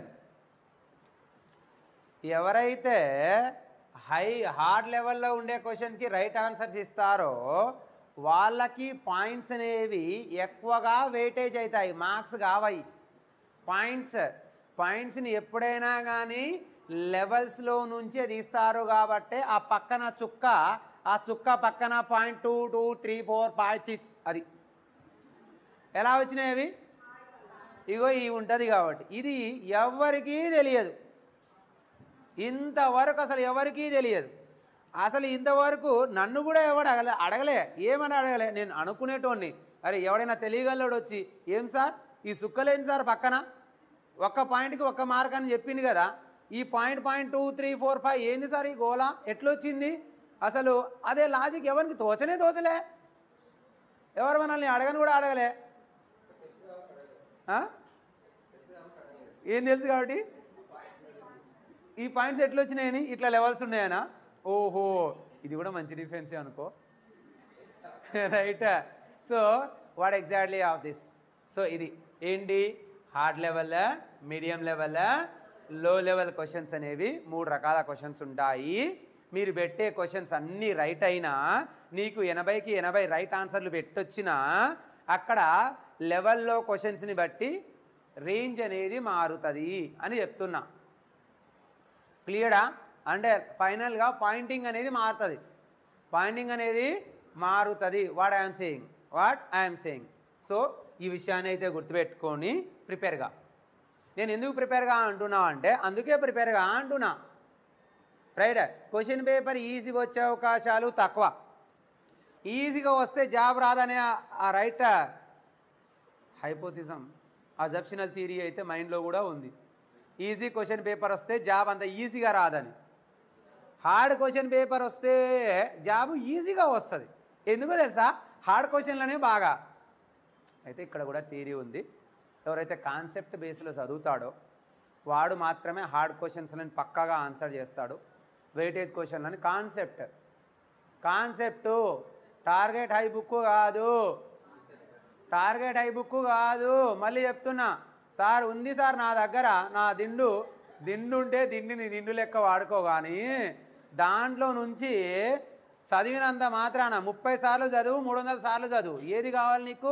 ఎవరైతే హై హార్డ్ లెవెల్లో ఉండే క్వశ్చన్కి రైట్ ఆన్సర్స్ ఇస్తారో వాళ్ళకి పాయింట్స్ అనేవి ఎక్కువగా వెయిటేజ్ అవుతాయి, మార్క్స్ కావాయి. పాయింట్స్ పాయింట్స్ని ఎప్పుడైనా కానీ లెవెల్స్లో నుంచే తీస్తారు కాబట్టి ఆ పక్కన చుక్క ఆ చుక్క పక్కన point two two three four five six అది ఎలా వచ్చినాయి ఇగో ఇవి ఉంటుంది కాబట్టి ఇది ఎవరికీ తెలియదు. ఇంతవరకు అసలు ఎవరికీ తెలియదు. అసలు ఇంతవరకు నన్ను కూడా ఎవడు అడగలే అడగలే ఏమని అడగలే. నేను అనుకునేటోడిని అరే ఎవడైనా తెలియగలడు వచ్చి ఏం సార్ ఈ సుక్కలేని సార్ పక్కన ఒక్క పాయింట్కి ఒక్క మార్క్ అని చెప్పింది కదా, ఈ point point two three four five ఏంది సార్ ఈ గోళ ఎట్లొచ్చింది అసలు? అదే లాజిక్ ఎవరికి తోచనే తోచలే, ఎవరు మనల్ని అడగని కూడా అడగలే. ఏం తెలుసు కాబట్టి ఈ పాయింట్స్ ఎట్లా వచ్చినాయని ఇట్లా లెవెల్స్ ఉన్నాయనా? ఓహో ఇది కూడా మంచి డిఫెన్సే అనుకో. Right. So what exactly of this. So ఇది ఏంటి hard level, medium level, low level questions అనేవి మూడు రకాల క్వశ్చన్స్ ఉంటాయి. మీరు పెట్టే క్వశ్చన్స్ అన్నీ రైట్ అయినా నీకు ఎనభైకి ఎనభై రైట్ ఆన్సర్లు పెట్టొచ్చినా అక్కడ లెవెల్లో క్వశ్చన్స్ని బట్టి రేంజ్ అనేది మారుతుంది అని చెప్తున్నా. క్లియరా? అంటే ఫైనల్గా పాయింటింగ్ అనేది మారుతుంది, పాయింటింగ్ అనేది మారుతుంది. What I'm saying what I'm saying so ఈ విషయాన్ని అయితే గుర్తుపెట్టుకొని ప్రిపేర్గా. నేను ఎందుకు ప్రిపేర్గా అంటున్నా అంటే అందుకే ప్రిపేర్గా అంటున్నా. రైట్, క్వశ్చన్ పేపర్ ఈజీగా వచ్చే అవకాశాలు తక్కువ. ఈజీగా వస్తే జాబ్ రాదనే ఆ రైట్ హైపోథిజం, అజప్షనల్ థియరీ అయితే మైండ్లో కూడా ఉంది. ఈజీ క్వశ్చన్ పేపర్ వస్తే జాబ్ అంత ఈజీగా రాదని. హార్డ్ క్వశ్చన్ పేపర్ వస్తే జాబ్ ఈజీగా వస్తుంది. ఎందుకో తెలుసా? హార్డ్ క్వశ్చన్లనే బాగా. అయితే ఇక్కడ కూడా థియరీ ఉంది. ఎవరైతే కాన్సెప్ట్ బేస్లో చదువుతాడో వాడు మాత్రమే హార్డ్ క్వశ్చన్స్లని పక్కాగా ఆన్సర్ చేస్తాడు. వెయిటేజ్ క్వశ్చన్లని concept concept target high book కాదు, టార్గెట్ హై బుక్ కాదు. మళ్ళీ చెప్తున్నా సార్, ఉంది సార్ నా దగ్గర నా దిండు దిండు ఉంటే దిండిని దిండు లెక్క వాడుకో, కానీ దాంట్లో నుంచి చదివినంత మాత్రాన ముప్పై సార్లు చదువు, మూడు వందల సార్లు చదువు, ఏది కావాలి నీకు?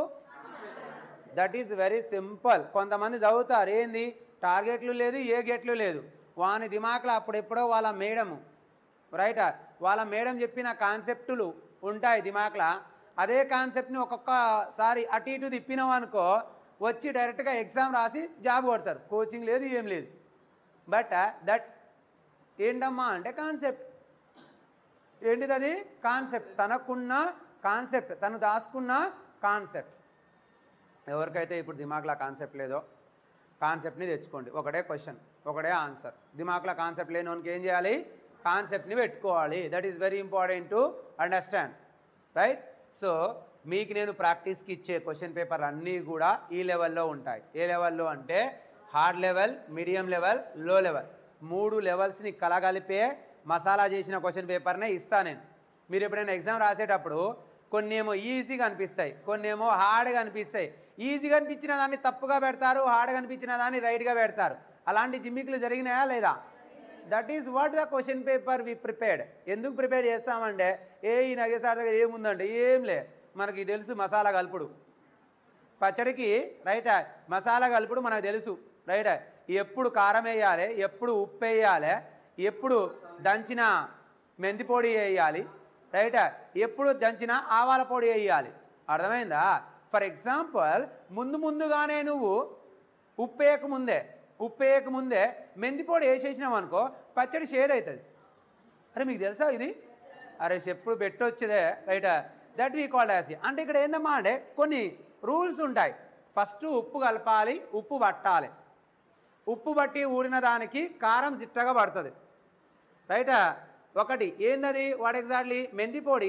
That is very simple. కొంతమంది చదువుతారు ఏంది టార్గెట్లు లేదు ఏ గెట్లు లేదు, వాని దిమాక్లో అప్పుడెప్పుడో వాళ్ళ మేడము రైట్ వాళ్ళ మేడం చెప్పిన కాన్సెప్టులు ఉంటాయి దిమాక్లో. అదే కాన్సెప్ట్ని ఒక్కొక్కసారి అటు ఇటు తిప్పినాం అనుకో వచ్చి డైరెక్ట్గా ఎగ్జామ్ రాసి జాబ్ కొడతారు. కోచింగ్ లేదు ఏం లేదు. బట్ దట్ ఏంటమ్మా అంటే కాన్సెప్ట్. ఏంటిది అది? కాన్సెప్ట్. తనకున్న కాన్సెప్ట్, తను దాచుకున్న కాన్సెప్ట్. ఎవరికైతే ఇప్పుడు దిమాక్లో కాన్సెప్ట్ లేదో కాన్సెప్ట్ని తెచ్చుకోండి. ఒకటే క్వశ్చన్ ఒకటే ఆన్సర్. దిమాక్లో కాన్సెప్ట్ లేని వానికి ఏం చేయాలి? కాన్సెప్ట్ని పెట్టుకోవాలి. That is very important to understand, right? So మీకు నేను ప్రాక్టీస్కి ఇచ్చే క్వశ్చన్ పేపర్లు అన్నీ కూడా ఈ లెవెల్లో ఉంటాయి. ఏ లెవెల్లో అంటే hard level, medium level, low level, మూడు లెవెల్స్ని కలగలిపే మసాలా చేసిన క్వశ్చన్ పేపర్నే ఇస్తా నేను. మీరు ఎప్పుడైనా ఎగ్జామ్ రాసేటప్పుడు కొన్ని ఏమో ఈజీగా అనిపిస్తాయి, కొన్ని ఏమో హార్డ్గా అనిపిస్తాయి. ఈజీగా అనిపించిన దాన్ని తప్పుగా పెడతారు, హార్డ్గా అనిపించిన దాన్ని రైట్గా పెడతారు. అలాంటి జిమ్మికులు జరిగినాయా లేదా? That is what the question paper we prepared. ఎందుకు ప్రిపేర్ చేస్తామంటే ఏ ఈ నగేసార్ దగ్గర ఏముందంటే ఏం లే, మనకి తెలుసు మసాలా కలుపుడు. పచ్చడికి రైట్ మసాలా కలుపుడు మనకు తెలుసు రైట్. ఎప్పుడు కారం వేయాలి, ఎప్పుడు ఉప్పు వేయాలి, ఎప్పుడు దంచిన మెంతి పొడి వేయాలి రైట్, ఎప్పుడు దంచిన ఆవాల పొడి వేయాలి. అర్థమైందా? ఫర్ ఎగ్జాంపుల్ ముందు ముందుగానే నువ్వు ఉప్పు వేయకముందే ఉప్పు వేయకముందే మెంతి పొడి వేసేసినావు అనుకో పచ్చడి షేడ్ అవుతుంది. అరే మీకు తెలుసా ఇది? అరే ఎప్పుడు పెట్టొచ్చేదే right. That we called as. అంటే ఇక్కడ ఏందమ్మా అంటే కొన్ని రూల్స్ ఉంటాయి. ఫస్ట్ ఉప్పు కలపాలి, ఉప్పు పట్టాలి. ఉప్పు బట్టి ఊరిన దానికి కారం చిట్టగా పడుతుంది రైట్. ఒకటి ఏందది? What exactly? మెంతి పొడి.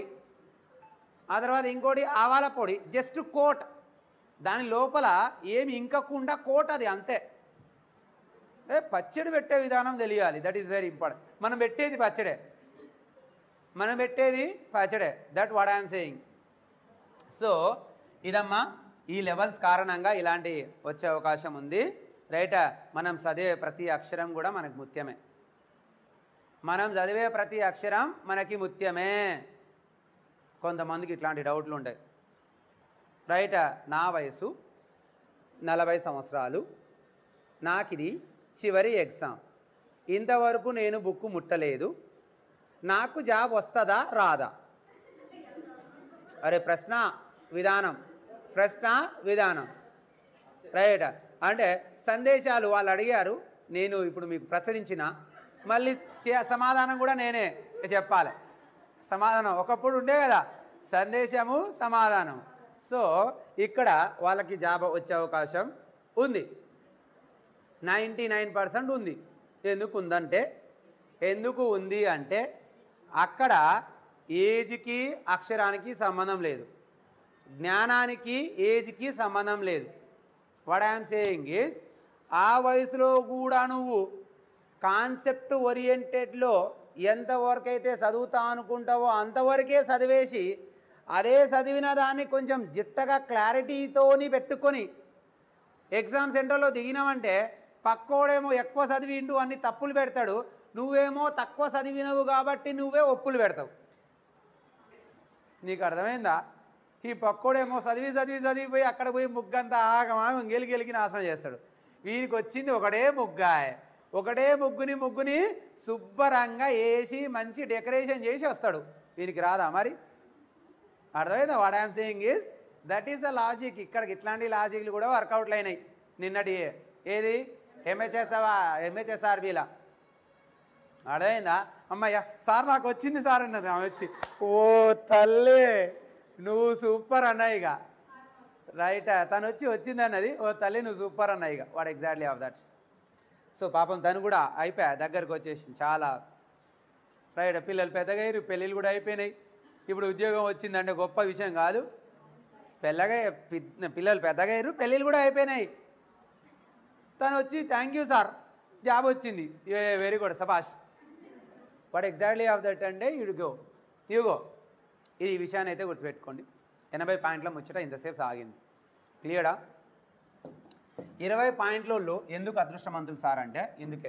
ఆ తర్వాత ఇంకోటి ఆవాల పొడి. జస్ట్ కోట్, దాని లోపల ఏమి ఇంకకుండా కోట్, అది అంతే. ఏ పచ్చడి పెట్టే విధానం తెలియాలి. That is very important. మనం పెట్టేది పచ్చడే, మనం పెట్టేది పచ్చడే. That what I'm saying. So ఇదమ్మా ఈ లెవెల్స్ కారణంగా ఇలాంటి వచ్చే అవకాశం ఉంది రైట్. మనం చదివే ప్రతి అక్షరం కూడా మనకు ముఖ్యమే. మనం చదివే ప్రతి అక్షరం మనకి ముఖ్యమే. కొంతమందికి ఇట్లాంటి డౌట్లు ఉంటాయి రైట్. నా వయసు నలభై సంవత్సరాలు, నాకు ఇది చివరి ఎగ్జామ్, ఇంతవరకు నేను బుక్ ముట్టలేదు, నాకు జాబ్ వస్తుందా రాదా? అరే ప్రశ్న విధానం ప్రశ్న విధానం రైట్. అంటే సందేశాలు వాళ్ళు అడిగారు, నేను ఇప్పుడు మీకు ప్రచురించిన మళ్ళీ సమాధానం కూడా నేనే చెప్పాలి. సమాధానం ఒకప్పుడు ఉండే కదా, సందేశము సమాధానం. సో ఇక్కడ వాళ్ళకి జాబ్ వచ్చే అవకాశం ఉంది, నైంటీ నైన్ పర్సెంట్ ఉంది. ఎందుకు ఉందంటే ఎందుకు ఉంది అంటే అక్కడ ఏజ్కి అక్షరానికి సంబంధం లేదు, జ్ఞానానికి ఏజ్కి సంబంధం లేదు. వాట్ ఐఎమ్ సేయింగ్ ఈజ్ ఆ వయసులో కూడా నువ్వు కాన్సెప్ట్ ఓరియంటెడ్లో ఎంతవరకు అయితే చదువుతా అనుకుంటావో అంతవరకే చదివేసి అదే చదివిన దాన్ని కొంచెం జిట్టగా క్లారిటీతోని పెట్టుకొని ఎగ్జామ్ సెంటర్లో దిగినావంటే పక్కోడేమో ఎక్కువ చదివిండు అన్ని తప్పులు పెడతాడు, నువ్వేమో తక్కువ చదివినవు కాబట్టి నువ్వే ఒప్పులు పెడతావు. నీకు అర్థమైందా? ఈ పక్కోడేమో చదివి చదివి చదివిపోయి అక్కడ పోయి ముగ్గంతా ఆగమాగం గెలి గెలికి నాశనం చేస్తాడు. వీరికి వచ్చింది ఒకటే ముగ్గాయ, ఒకటే ముగ్గుని ముగ్గుని శుభ్రంగా వేసి మంచి డెకరేషన్ చేసి వస్తాడు. వీరికి రాదా మరి? అర్థమైందా? What I'm saying is that is the logic. ఇక్కడికి ఇట్లాంటి లాజిక్లు కూడా వర్కౌట్లు అయినాయి నిన్నటి ఏది ఎంహెచ్ఎస్ ఎంహెచ్ఎస్ఆర్బీలా. అర్థమైందా? అమ్మయ్య సార్ నాకు వచ్చింది సార్ అన్నది ఆమె వచ్చి. ఓ తల్లి నువ్వు సూపర్ అన్నా ఇక రైట్. తను వచ్చి వచ్చింది అన్నది. ఓ తల్లి నువ్వు సూపర్ అన్నా ఇక. What exactly of that. So పాపం తను కూడా అయిపోయా దగ్గరకు వచ్చేసింది చాలా రైట్. పిల్లలు పెద్దగా అయ్యారు, పెళ్ళిళ్ళు కూడా అయిపోయినాయి. ఇప్పుడు ఉద్యోగం వచ్చిందంటే గొప్ప విషయం కాదు. పెద్దగా పిల్లలు పెద్దగా అయ్యారు, పెళ్ళిళ్ళు కూడా అయిపోయినాయి. తను వచ్చి థ్యాంక్ యూ సార్ జాబ్ వచ్చింది, వెరీ గుడ్ సబాష్. వాట్ ఎగ్జాక్ట్లీ ఆఫ్ దట్ అంటే ఇడుగో ఇగో ఈ విషయాన్ని అయితే గుర్తుపెట్టుకోండి. ఎనభై పాయింట్ల ముచ్చట ఇంతసేపు సాగింది. క్లియరా? ఇరవై పాయింట్లలో ఎందుకు అదృష్టవంతులు సార్ అంటే ఇందుకే.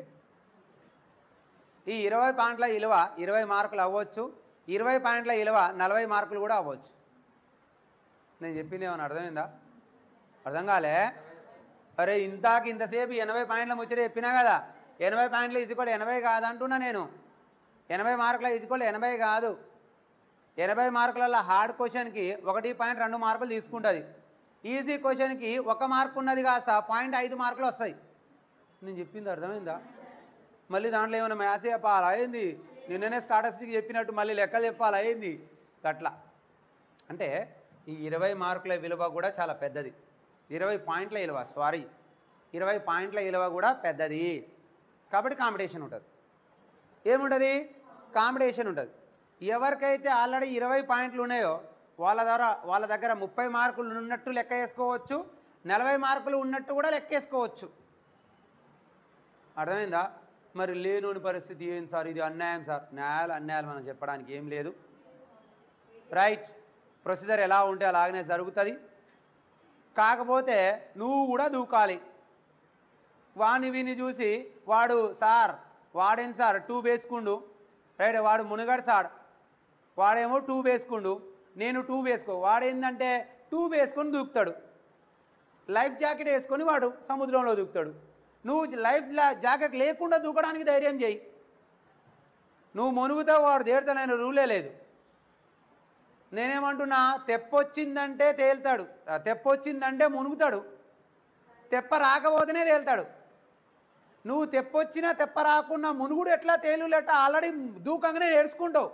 ఈ ఇరవై పాయింట్ల విలువ ఇరవై మార్కులు అవ్వచ్చు, ఇరవై పాయింట్ల విలువ నలభై మార్కులు కూడా అవ్వచ్చు. నేను చెప్పింది ఏమన్నా అర్థమైందా? అర్థం కాలే? అరే ఇంతకు ఇంతసేపు ఎనభై పాయింట్ల ముచ్చట చెప్పినా కదా. ఎనభై పాయింట్లు ఈజ్కోల్ ఎనభై కాదంటున్నా నేను. ఎనభై మార్కుల ఈజ్కోల్ ఎనభై కాదు. ఎనభై మార్కులలో హార్డ్ క్వశ్చన్కి ఒకటి పాయింట్ రెండు మార్కులు తీసుకుంటుంది. ఈజీ క్వశ్చన్కి ఒక మార్కు ఉన్నది కాస్త పాయింట్ ఐదు మార్కులు వస్తాయి. నేను చెప్పింది అర్థమైందా? మళ్ళీ దాంట్లో ఏమైనా మ్యాథ్స్ చెప్పాలా అయింది, నిన్ననే స్టాటిస్టిక్ చెప్పినట్టు మళ్ళీ లెక్కలు చెప్పాలా అయింది అట్లా. అంటే ఈ ఇరవై మార్కుల విలువ కూడా చాలా పెద్దది. ఇరవై పాయింట్ల విలువ సారీ ఇరవై పాయింట్ల విలువ కూడా పెద్దది. కాబట్టి కాంపిటీషన్ ఉంటుంది. ఏముంటుంది? కాంపిటీషన్ ఉంటుంది. ఎవరికైతే ఆల్రెడీ ఇరవై పాయింట్లు ఉన్నాయో వాళ్ళ ద్వారా వాళ్ళ దగ్గర ముప్పై మార్కులు ఉన్నట్టు లెక్క వేసుకోవచ్చు, నలభై మార్కులు ఉన్నట్టు కూడా లెక్క వేసుకోవచ్చు. అర్థమైందా? మరి లేనోని పరిస్థితి ఏం సార్? ఇది అన్యాయం సార్. న్యాయాలు అన్యాయాలు మనం చెప్పడానికి ఏం లేదు. రైట్. ప్రొసీజర్ ఎలా ఉంటే అలాగనే జరుగుతుంది. కాకపోతే నువ్వు కూడా దూకాలి. వాని విని చూసి వాడు సార్ వాడేం సార్ టూ వేసుకుండు రైట్, వాడు మునుగడు సార్ వాడేమో టూ వేసుకుండు, నేను టూ వేసుకో. వాడేందంటే టూ వేసుకొని దూకుతాడు, లైఫ్ జాకెట్ వేసుకొని వాడు సముద్రంలో దూకుతాడు. నువ్వు లైఫ్ జాకెట్ లేకుండా దూకడానికి ధైర్యం చేయి. నువ్వు మునుగుతావు, వాడు తేలుతానని రూలే లేదు. నేనేమంటున్నా, తెప్పొచ్చిందంటే తేలుతాడు, తెప్పొచ్చిందంటే మునుగుతాడు, తెప్ప రాకపోతేనే తేలుతాడు. నువ్వు తెప్పొచ్చినా తెప్ప రాకున్నా మునుగుడు ఎట్లా తేలులెట్ట ఆల్రెడీ దూకంగానే నేర్చుకుంటావు.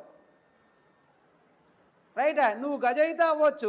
రైటా? నువ్వు గజ ఈత అవ్వచ్చు,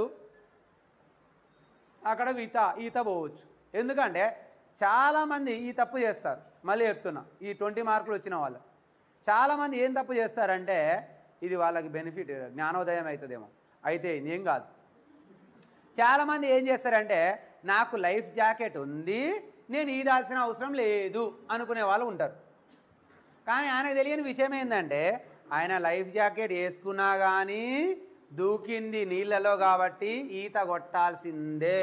అక్కడ ఈత ఈత పోవచ్చు. ఎందుకంటే చాలామంది ఈ తప్పు చేస్తారు. మళ్ళీ చెప్తున్నా, ఈ ట్వంటీ మార్కులు వచ్చిన వాళ్ళు చాలామంది ఏం తప్పు చేస్తారంటే, ఇది వాళ్ళకి బెనిఫిట్ జ్ఞానోదయం అవుతుందేమో, అయితే ఏం కాదు. చాలామంది ఏం చేస్తారంటే, నాకు లైఫ్ జాకెట్ ఉంది, నేను ఈదాల్సిన అవసరం లేదు అనుకునే వాళ్ళు ఉంటారు. కానీ ఆయనకు తెలియని విషయం ఏంటంటే, ఆయన లైఫ్ జాకెట్ వేసుకున్నా కానీ దూకింది నీళ్ళలో కాబట్టి ఈత కొట్టాల్సిందే.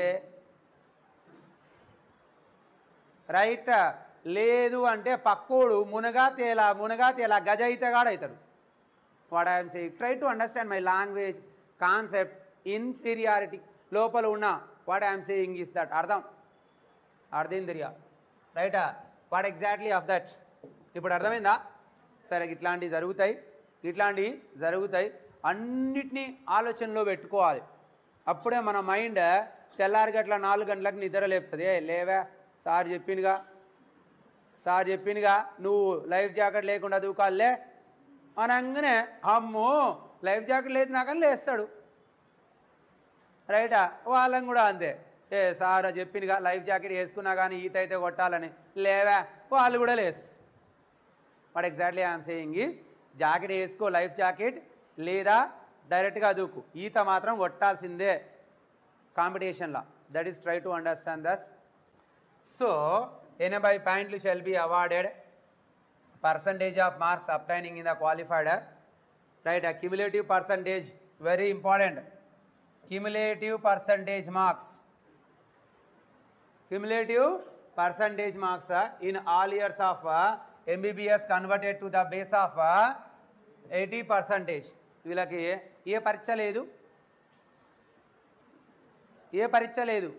రైట్? లేదు అంటే పక్కోడు మునగా తేలా మునగా తేలా గజ ఈతగాడు అవుతాడు. What I'm saying, try to understand my language concept. Inferiority లోపల ఉన్న what I'm saying is that అర్థం అర్థేంద్రియా. రైటా? What exactly of that. ఇప్పుడు అర్థమైందా? సరే, ఇట్లాంటివి జరుగుతాయి, ఇట్లాంటివి జరుగుతాయి. అన్నిటినీ ఆలోచనలో పెట్టుకోవాలి. అప్పుడే మన మైండ్ తెల్లారి గట్ల నాలుగు గంటలకు నిద్ర లేపుతుంది. ఏ లేవా, సార్ చెప్పిందిగా సార్ చెప్పిందిగా నువ్వు లైఫ్ జాకెట్ లేకుండా దూకాలే అనగానే అమ్మో లైఫ్ జాకెట్ లేదు నాకని లేస్తాడు. రైటా? వాళ్ళని కూడా అంతే, ఏ సార్ చెప్పిందిగా లైఫ్ జాకెట్ వేసుకున్నా కానీ ఈత అయితే కొట్టాలని, లేవా వాళ్ళు కూడా లేస్. What exactly I'm saying is, jacket వేసుకో లైఫ్ జాకెట్, లేదా డైరెక్ట్గా దూకు, ఈత మాత్రం కొట్టాల్సిందే కాంపిటీషన్లో. That is try to understand thus. So ఎనభై పాయింట్లు shall be awarded, percentage of marks obtaining in the qualified. Right? Cumulative percentage very important. Cumulative percentage marks, cumulative percentage marks in all years of MBBS converted to the base of eighty percentage. వీళ్ళకి ఏ పరీక్ష లేదు, ఏ పరీక్ష లేదు,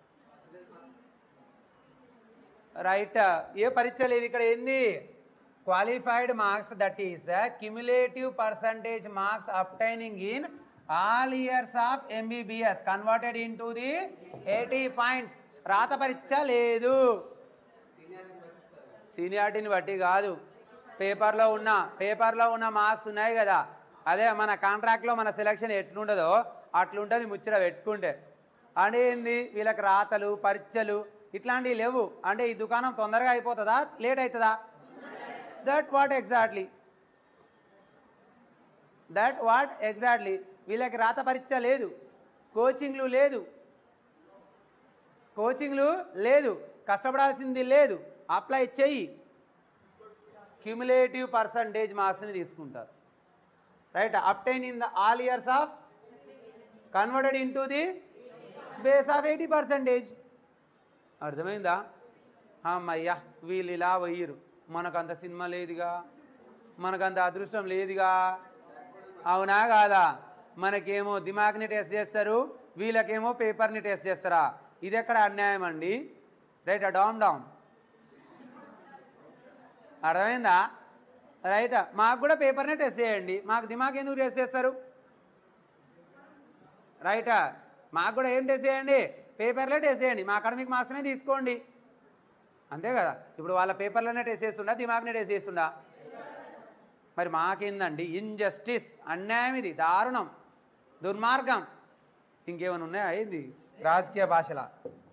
right, ఏ పరీక్ష లేదు. ఇక్కడ ఏంది qualified marks, that is cumulative percentage marks obtaining in all years of MBBS converted into the eighty points. రాత పరీక్ష లేదు, సీనియారిటీని బట్టి కాదు. పేపర్లో ఉన్న పేపర్లో ఉన్న మార్క్స్ ఉన్నాయి కదా, అదే మన కాంట్రాక్ట్లో మన సెలక్షన్ ఎట్లుంటుందో అట్లుంటుంది ముచ్చట పెట్టుకుంటే. అంటే ఏంది వీళ్ళకి రాతలు పరీక్షలు ఇట్లాంటివి లేవు. అంటే ఈ దుకాణం తొందరగా అయిపోతుందా లేట్ అవుతుందా? That what exactly that what exactly వీళ్ళకి రాత పరీక్ష లేదు, కోచింగ్లు లేదు కోచింగ్లు లేదు కష్టపడాల్సింది లేదు. అప్లై చెయ్యి, క్యుములేటివ్ పర్సంటేజ్ మార్క్స్ని తీసుకుంటారు. Right, obtain in the all years of converted into the base of eighty percentage. అర్థమైందా? అమ్మయ్యా వీళ్ళు ఇలా పోయిరు, మనకంత సినిమా లేదుగా, మనకంత అదృష్టం లేదుగా, అవునా కాదా? మనకేమో దిమాగ్ని టెస్ట్ చేస్తారు, వీళ్ళకేమో పేపర్ని టెస్ట్ చేస్తారా? ఇది ఎక్కడ అన్యాయం అండి? Right, down down. అర్థమైందా? రైట్, మాకు కూడా పేపర్నే టెస్ట్ చేయండి, మాకు దిమాగ్ ఎందుకు టెస్ట్ చేస్తారు? రైటా, మాకు కూడా ఏం టెస్ట్ చేయండి, పేపర్లే టెస్ట్ చేయండి, మా అకాడమిక్ మార్క్స్నే తీసుకోండి, అంతే కదా. ఇప్పుడు వాళ్ళ పేపర్లోనే టెస్ట్ చేస్తుండా, దిమాగ్నే టెస్ట్ చేస్తుండా? మరి మాకేందండి ఇన్జస్టిస్, అన్యాయం, ఇది దారుణం, దుర్మార్గం. ఇంకేమైనా ఉన్నాయా ఏంది రాజకీయ భాషలా?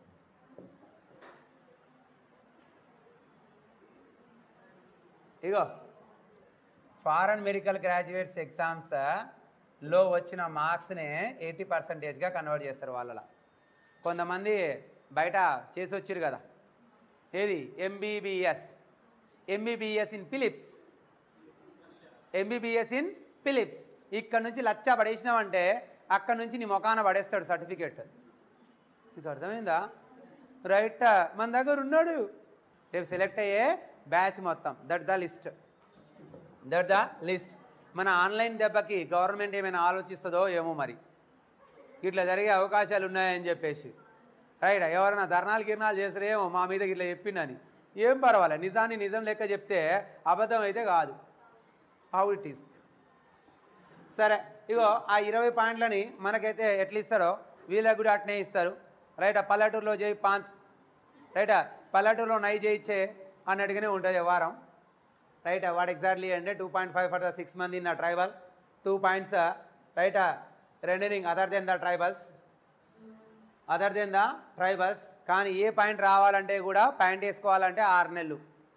ఇగో ఫారెన్ మెడికల్ గ్రాడ్యుయేట్స్ ఎగ్జామ్స్లో వచ్చిన మార్క్స్నే ఎయిటీ పర్సెంటేజ్గా కన్వర్ట్ చేస్తారు వాళ్ళలా. కొంతమంది బయట చేసి వచ్చారు కదా, ఏది MBBS MBBS in Philippines MBBS in Philippines ఇక్కడ నుంచి లచ్చ పడేసినావంటే అక్కడ నుంచి నీ మొఖాన పడేస్తాడు సర్టిఫికేట్. నీకు అర్థమైందా? రైట్, మన దగ్గర ఉన్నాడు, రేపు సెలెక్ట్ అయ్యే బ్యాచ్ మొత్తం, that the list that the list. మన ఆన్లైన్ దెబ్బకి గవర్నమెంట్ ఏమైనా ఆలోచిస్తుందో ఏమో మరి, ఇట్లా జరిగే అవకాశాలు ఉన్నాయని చెప్పేసి. రైట్, ఎవరైనా ధర్నాలు గిర్నాలు చేస్తారేమో మా మీద ఇట్లా చెప్పిందని, ఏం పర్వాలేదు, నిజాన్ని నిజం లెక్క చెప్తే అబద్ధం అయితే కాదు. How it is. సరే, ఇగో ఆ ఇరవై పాయింట్లని మనకైతే ఎట్లా ఇస్తారో వీళ్ళకి కూడా అట్నే ఇస్తారు. రైటా, పల్లెటూరులో చేయి పాంచ్, రైటా, పల్లెటూరులో నై చేయించే అన్నట్టుగానే ఉంటుంది వారం. రైటా, వాట్ ఎగ్జాక్ట్లీ అంటే two point five for the six మంది in the tribal, two points రైటా rendering other then the tribals other then the tribals. కానీ ఏ పాయింట్ రావాలంటే కూడా పాయింట్ వేసుకోవాలంటే ఆరు నెలలు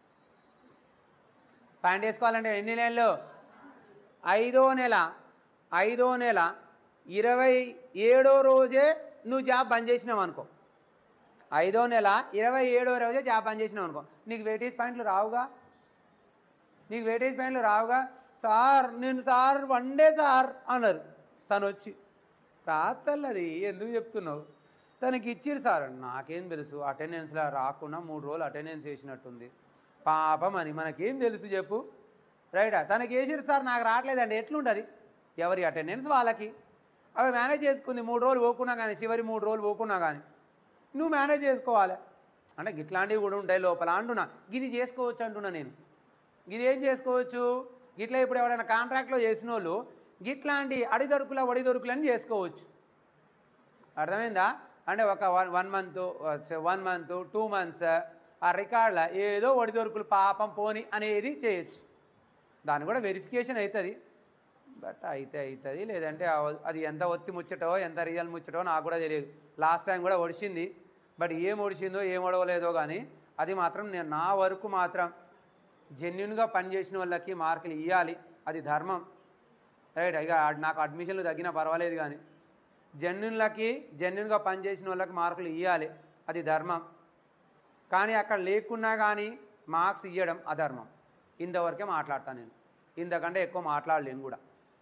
పాయింట్ వేసుకోవాలంటే ఎన్ని నెలలు? ఐదో నెల ఐదో నెల ఇరవై ఏడో రోజే నువ్వు జాబ్ బంద్ చేసినావు అనుకో, ఐదో నెల ఇరవై ఏడో రోజే జాబ్ బంద్ చేసినావు అనుకో, నీకు వెయిటేజ్ పాయింట్లు రావుగా నీకు వెయిటేజ్ పాయింట్లు రావుగా సార్ నేను సార్ వన్ డే సార్ అన్నారు, తను వచ్చి రాతల్లది ఎందుకు చెప్తున్నావు, తనకి ఇచ్చిరు సార్, నాకేం తెలుసు అటెండెన్స్లో రాకుండా మూడు రోజులు అటెండెన్స్ వేసినట్టుంది పాపం అని, మనకేం తెలుసు చెప్పు. రైటా, తనకి వేసిరు సార్ నాకు రావట్లేదండి, ఎట్లుంటుంది? ఎవరి అటెండెన్స్ వాళ్ళకి, అవి మేనేజ్ చేసుకుంది. మూడు రోజులు పోకున్నా కానీ, చివరి మూడు రోజులు పోకున్నా కానీ నువ్వు మేనేజ్ చేసుకోవాలి. అంటే గిట్లాంటివి కూడా ఉంటాయి లోపల అంటున్నా, గిది చేసుకోవచ్చు అంటున్నా నేను. గిది ఏం చేసుకోవచ్చు? గిట్లా ఇప్పుడు ఎవరైనా కాంట్రాక్ట్లో చేసిన వాళ్ళు గిట్లాంటి అడిదొరుకుల ఒడిదొరుకులని చేసుకోవచ్చు. అర్థమైందా? అంటే ఒక one one month one month two months ఆ రికార్డుల ఏదో ఒడిదొరుకులు పాపం పోని అనేది చేయొచ్చు. దాన్ని కూడా వెరిఫికేషన్ అవుతుంది, బట్ అయితే అవుతుంది, లేదంటే అది ఎంత ఒత్తి ముచ్చటో ఎంత రియల్ ముచ్చటో నాకు కూడా తెలియదు. లాస్ట్ టైం కూడా ఒడిచింది, బట్ ఏం ఒడిచిందో ఏం ఒడవలేదో కానీ అది మాత్రం నేను నా వరకు మాత్రం జెన్యున్గా పనిచేసిన వాళ్ళకి మార్కులు ఇవ్వాలి, అది ధర్మం. రైట్, ఇక నాకు అడ్మిషన్లు తగ్గినా పర్వాలేదు కానీ జెన్యున్లకి జెన్యున్గా పనిచేసిన వాళ్ళకి మార్కులు ఇవ్వాలి, అది ధర్మం. కానీ అక్కడ లేకున్నా కానీ మార్క్స్ ఇవ్వడం అధర్మం. ఇంతవరకే మాట్లాడతాను నేను, ఇంతకంటే ఎక్కువ మాట్లాడలేను కూడా.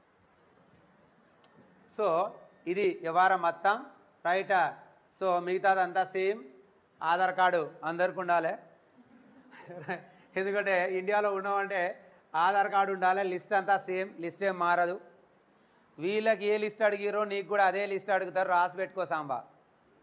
సో ఇది వ్యవహారం మొత్తం. రైట్, సో మిగతాదంతా సేమ్. ఆధార్ కార్డు అందరికి ఉండాలి, ఎందుకంటే ఇండియాలో ఉన్నామంటే ఆధార్ కార్డు ఉండాలి. లిస్ట్ అంతా సేమ్, లిస్ట్ ఏం మారదు. వీళ్ళకి ఏ లిస్ట్ అడిగిరో నీకు కూడా అదే లిస్ట్ అడుగుతారు, రాసి పెట్టుకో సాంబా.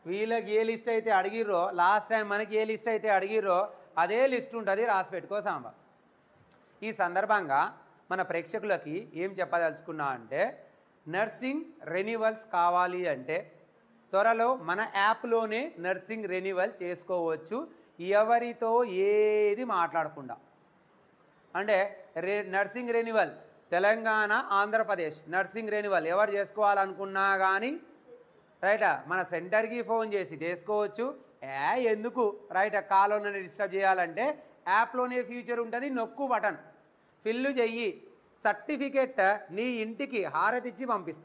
వీళ్ళకి ఏ లిస్ట్ అయితే అడిగిర్రో లాస్ట్ టైం మనకి ఏ లిస్ట్ అయితే అడిగిర్రో అదే లిస్ట్ ఉంటుంది, రాసి పెట్టుకో సాంబ. ఈ సందర్భంగా మన ప్రేక్షకులకి ఏం చెప్పదలుచుకున్నా అంటే, నర్సింగ్ రెన్యువల్స్ కావాలి అంటే త్వరలో మన యాప్లోనే నర్సింగ్ రెన్యువల్ చేసుకోవచ్చు, ఎవరితో ఏది మాట్లాడకుండా. అంటే రే nursing renewal Telangana Andhra Pradesh nursing renewal ఎవరు చేసుకోవాలనుకున్నా కానీ రైటా మన సెంటర్కి ఫోన్ చేసి చేసుకోవచ్చు. ఏ ఎందుకు రైట్ కాలంలోనే డిస్టర్బ్ చేయాలంటే యాప్లోనే ఫ్యూచర్ ఉంటుంది, నొక్కు బటన్ ఫిల్లు చెయ్యి, సర్టిఫికెట్ నీ ఇంటికి హారతిచ్చి పంపిస్తా.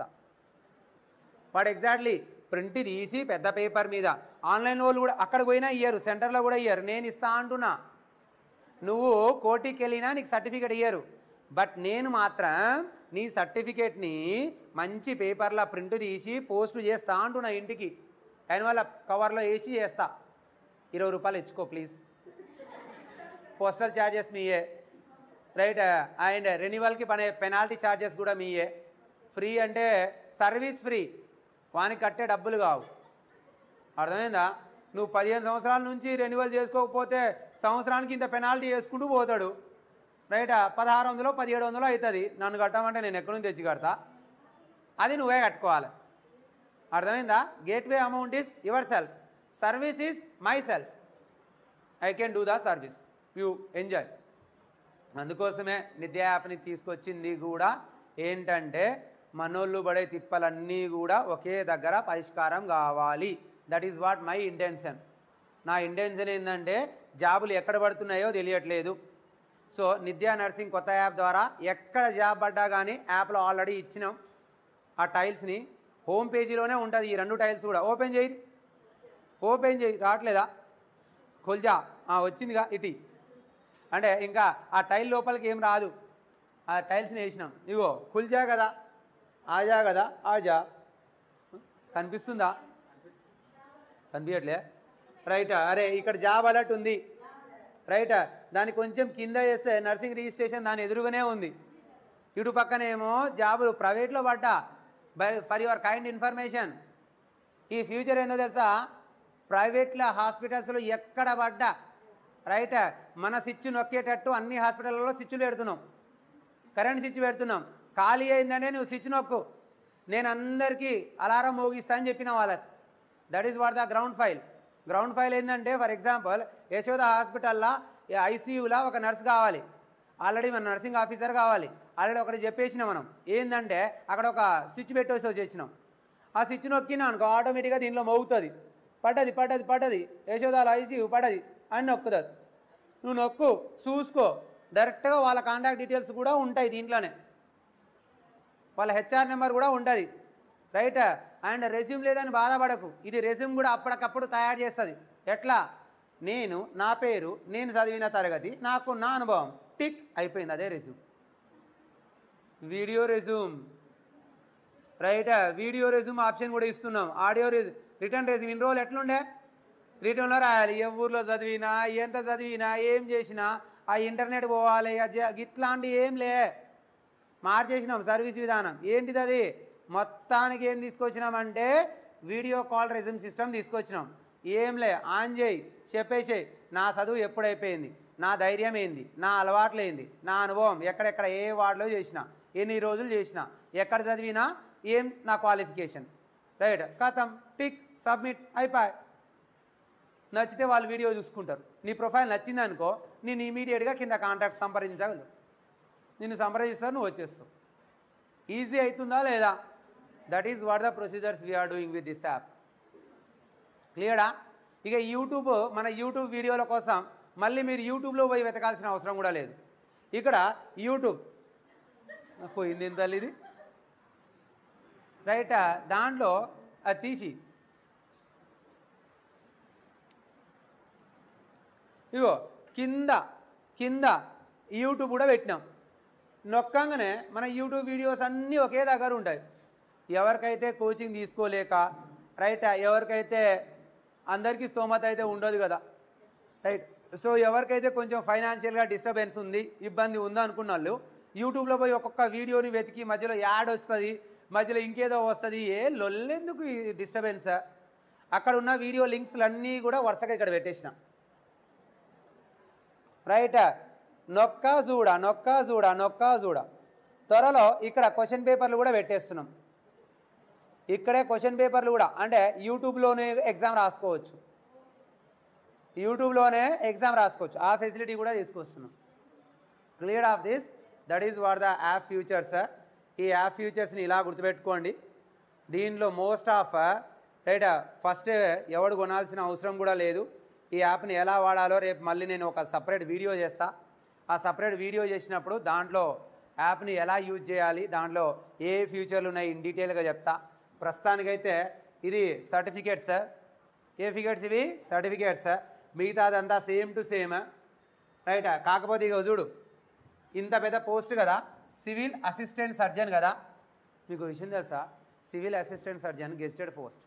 వాడు ఎగ్జాక్ట్లీ ప్రింట్ తీసి పెద్ద పేపర్ మీద, ఆన్లైన్ వాళ్ళు కూడా అక్కడికి పోయినా ఇయ్యరు, సెంటర్లో కూడా ఇయ్యరు, నేను ఇస్తా అంటున్నా. నువ్వు కోటికి వెళ్ళినా నీకు సర్టిఫికెట్ ఇయ్యరు, బట్ నేను మాత్రం నీ సర్టిఫికేట్ని మంచి పేపర్లో ప్రింట్ తీసి పోస్ట్ చేస్తా అంటున్నా ఇంటికి, యాన్యువల్ కవర్లో వేసి చేస్తా. ఇరవై రూపాయలు ఇచ్చుకో ప్లీజ్, పోస్టల్ ఛార్జెస్ మీయే రైట్, అండ్ రెన్యువల్కి పనే పెనాల్టీ ఛార్జెస్ కూడా మీయే. ఫ్రీ అంటే సర్వీస్ ఫ్రీ, వానికి కట్టే డబ్బులు కావు. అర్థమైందా? నువ్వు పదిహేను సంవత్సరాల నుంచి రెన్యువల్ చేసుకోకపోతే సంవత్సరానికి ఇంత పెనాల్టీ వేసుకుంటూ పోతాడు రైట్. పదహారు వందలు పదిహేడు వందలు అవుతుంది, నన్ను కట్టమంటే నేను ఎక్కడి నుంచి తెచ్చి కడతా, అది నువ్వే కట్టుకోవాలి. అర్థమైందా? Gateway amount is your self, service is my self, I can do the service, you enjoy. అందుకోసమే నిత్య యాప్ని తీసుకొచ్చింది కూడా ఏంటంటే మనోళ్ళు పడే తిప్పలన్నీ కూడా ఒకే దగ్గర పరిష్కారం కావాలి. That is what my intention. నా ఇంటెన్షన్ ఏంటంటే జాబులు ఎక్కడ పడుతున్నాయో తెలియట్లేదు. సో నిత్య నర్సింగ్ కొత్త యాప్ ద్వారా ఎక్కడ జాబ్ పడ్డా కానీ యాప్లో ఆల్రెడీ ఇచ్చినాం ఆ టైల్స్ని. హోమ్ పేజీలోనే ఉంటుంది ఈ రెండు టైల్స్ కూడా. ఓపెన్ చేయి, ఓపెన్ చేయి, రావట్లేదా? కొల్జా వచ్చిందిగా ఇటీ, అంటే ఇంకా ఆ టైల్ లోపలికి ఏం రాదు, ఆ టైల్స్ని వేసినాం. ఇగో కుల్జా కదా, ఆజా కదా, ఆజా కనిపిస్తుందా? కనిపించట్లే రైట్. అరే ఇక్కడ జాబ్ అలర్ట్ ఉంది రైట్, దాన్ని కొంచెం కింద వేస్తే నర్సింగ్ రిజిస్ట్రేషన్ దాని ఎదురుగానే ఉంది. ఇటు పక్కనేమో జాబులు ప్రైవేట్లో పడ్డా. By for your kind information, ఈ ఫ్యూచర్ ఏందో తెలుసా, ప్రైవేట్లో హాస్పిటల్స్లో ఎక్కడ పడ్డా రైట్ మన స్విచ్ నొక్కేటట్టు అన్ని హాస్పిటల్లో స్విచ్లు పెడుతున్నాం, కరెంట్ స్విచ్ పెడుతున్నాం. ఖాళీ అయిందంటే నువ్వు స్విచ్ నొక్కు, నేను అందరికీ అలారం మోగిస్తా అని చెప్పిన వాళ్ళకి. That is what the ground file. Ground file ఏంటంటే ఫర్ ఎగ్జాంపుల్ యశోద హాస్పిటల్లో ఐసీయూలో ఒక నర్స్ కావాలి, ఆల్రెడీ మన నర్సింగ్ ఆఫీసర్ కావాలి, ఆల్రెడీ ఒకటి చెప్పేసినాం మనం. ఏంటంటే అక్కడ ఒక స్విచ్ పెట్టేసి వచ్చేసినాం, ఆ స్విచ్ నొక్కినా అనుకో ఆటోమేటిక్గా దీనిలో మోగుతుంది, పడ్డది పడ్డది పడ్డది యశోదాలో ఐసీయూ పడ్డది అని నొక్కుతుంది. నువ్వు నొక్కు చూసుకో, డైరెక్ట్గా వాళ్ళ కాంటాక్ట్ డీటెయిల్స్ కూడా ఉంటాయి దీంట్లోనే, వాళ్ళ హెచ్ఆర్ నెంబర్ కూడా ఉంటుంది రైట్. అండ్ రెజ్యూమ్ లేదని బాధపడకు, ఇది రెజ్యూమ్ కూడా అప్పటికప్పుడు తయారు చేస్తుంది. ఎట్లా? నేను నా పేరు, నేను చదివిన తరగతి, నాకు నా అనుభవం, టిక్ అయిపోయింది, అదే resume. Video resume right, video resume option కూడా ఇస్తున్నాం. ఆడియో రెజ్యూమ్, రిటర్న్ రెజ్యూమ్ ఇన్ని రోజులు ఎట్లుండే రిటర్న్లో రాయాలి, ఏ ఊర్లో చదివినా ఎంత చదివినా ఏం చేసినా ఆ ఇంటర్నెట్ పోవాలి, ఇట్లాంటి ఏం లే, మార్చేసినాం సర్వీస్ విధానం. ఏంటిది అది? మొత్తానికి ఏం తీసుకొచ్చినామంటే వీడియో కాల్ రెజ్యూమ్ సిస్టమ్ తీసుకొచ్చినాం. ఏం లే, ఆన్ చేయి, చెప్పేసేయి నా చదువు ఎప్పుడైపోయింది, నా ధైర్యం ఏంది, నా అలవాట్లు ఏంది, నా అనుభవం, ఎక్కడెక్కడ ఏ వార్డులో చేసినా, ఎన్ని రోజులు చేసినా, ఎక్కడ చదివినా, ఏం నా క్వాలిఫికేషన్ రైట్. కథం టిక్ సబ్మిట్ అయిపోయి. నచ్చితే వాళ్ళు వీడియో చూసుకుంటారు. నీ ప్రొఫైల్ నచ్చిందనుకో నేను ఇమీడియట్గా కింద కాంటాక్ట్ సంప్రదించగలరు, నిన్ను సంప్రదిస్తారు, నువ్వు వచ్చేస్తావు. ఈజీ అవుతుందా లేదా? That is what the procedures we are doing with this app. క్లియరా? ఇక యూట్యూబ్, మన యూట్యూబ్ వీడియోల కోసం మళ్ళీ మీరు యూట్యూబ్లో పోయి వెతకాల్సిన అవసరం కూడా లేదు. ఇక్కడ యూట్యూబ్ పోయింది ఎంత ఇది రైట్, దాంట్లో అది తీసి ఇగో కింద కింద యూట్యూబ్ కూడా పెట్టినాం. నొక్కంగానే మన యూట్యూబ్ వీడియోస్ అన్నీ ఒకే దగ్గర ఉంటాయి. ఎవరికైతే కోచింగ్ తీసుకోలేక రైట్, ఎవరికైతే అందరికీ స్తోమత అయితే ఉండదు కదా రైట్. సో ఎవరికైతే కొంచెం ఫైనాన్షియల్గా డిస్టర్బెన్స్ ఉంది, ఇబ్బంది ఉందో అనుకున్న వాళ్ళు యూట్యూబ్లో పోయి ఒక్కొక్క వీడియోని వెతికి మధ్యలో యాడ్ వస్తుంది, మధ్యలో ఇంకేదో వస్తుంది, ఏ లొల్లెందుకు ఈ డిస్టర్బెన్స్, అక్కడ ఉన్న వీడియో లింక్స్లు అన్నీ కూడా వరుసగా ఇక్కడ పెట్టేసిన. రైట్, నొక్కా చూడ నొక్కా చూడ నొక్కా చూడ. త్వరలో ఇక్కడ క్వశ్చన్ పేపర్లు కూడా పెట్టేస్తున్నాం. ఇక్కడే క్వశ్చన్ పేపర్లు కూడా, అంటే యూట్యూబ్లోనే ఎగ్జామ్ రాసుకోవచ్చు, యూట్యూబ్లోనే ఎగ్జామ్ రాసుకోవచ్చు. ఆ ఫెసిలిటీ కూడా తీసుకొస్తున్నాం. Clear of this, that is what the app features. ఈ యాప్ ఫ్యూచర్స్ని ఇలా గుర్తుపెట్టుకోండి. దీనిలో మోస్ట్ ఆఫ్ రైట్ ఫస్ట్ ఎవడు కొనాల్సిన అవసరం కూడా లేదు. ఈ యాప్ని ఎలా వాడాలో రేపు మళ్ళీ నేను ఒక సపరేట్ వీడియో చేస్తా. ఆ సపరేట్ వీడియో చేసినప్పుడు దాంట్లో యాప్ని ఎలా యూజ్ చేయాలి, దాంట్లో ఏ ఫ్యూచర్లు ఉన్నాయి ఇన్ డీటెయిల్గా చెప్తా. ప్రస్తుతానికైతే ఇది సర్టిఫికేట్స్. ఏ ఫిగర్స్ ఇవి? సర్టిఫికేట్స్. మిగతాదంతా సేమ్ టు సేమ్. రైట్, కాకపోతే ఇక చూడు, ఇంత పెద్ద పోస్ట్ కదా, సివిల్ అసిస్టెంట్ సర్జన్ కదా. మీకు విషయం తెలుసా, civil assistant surgeon gazetted post.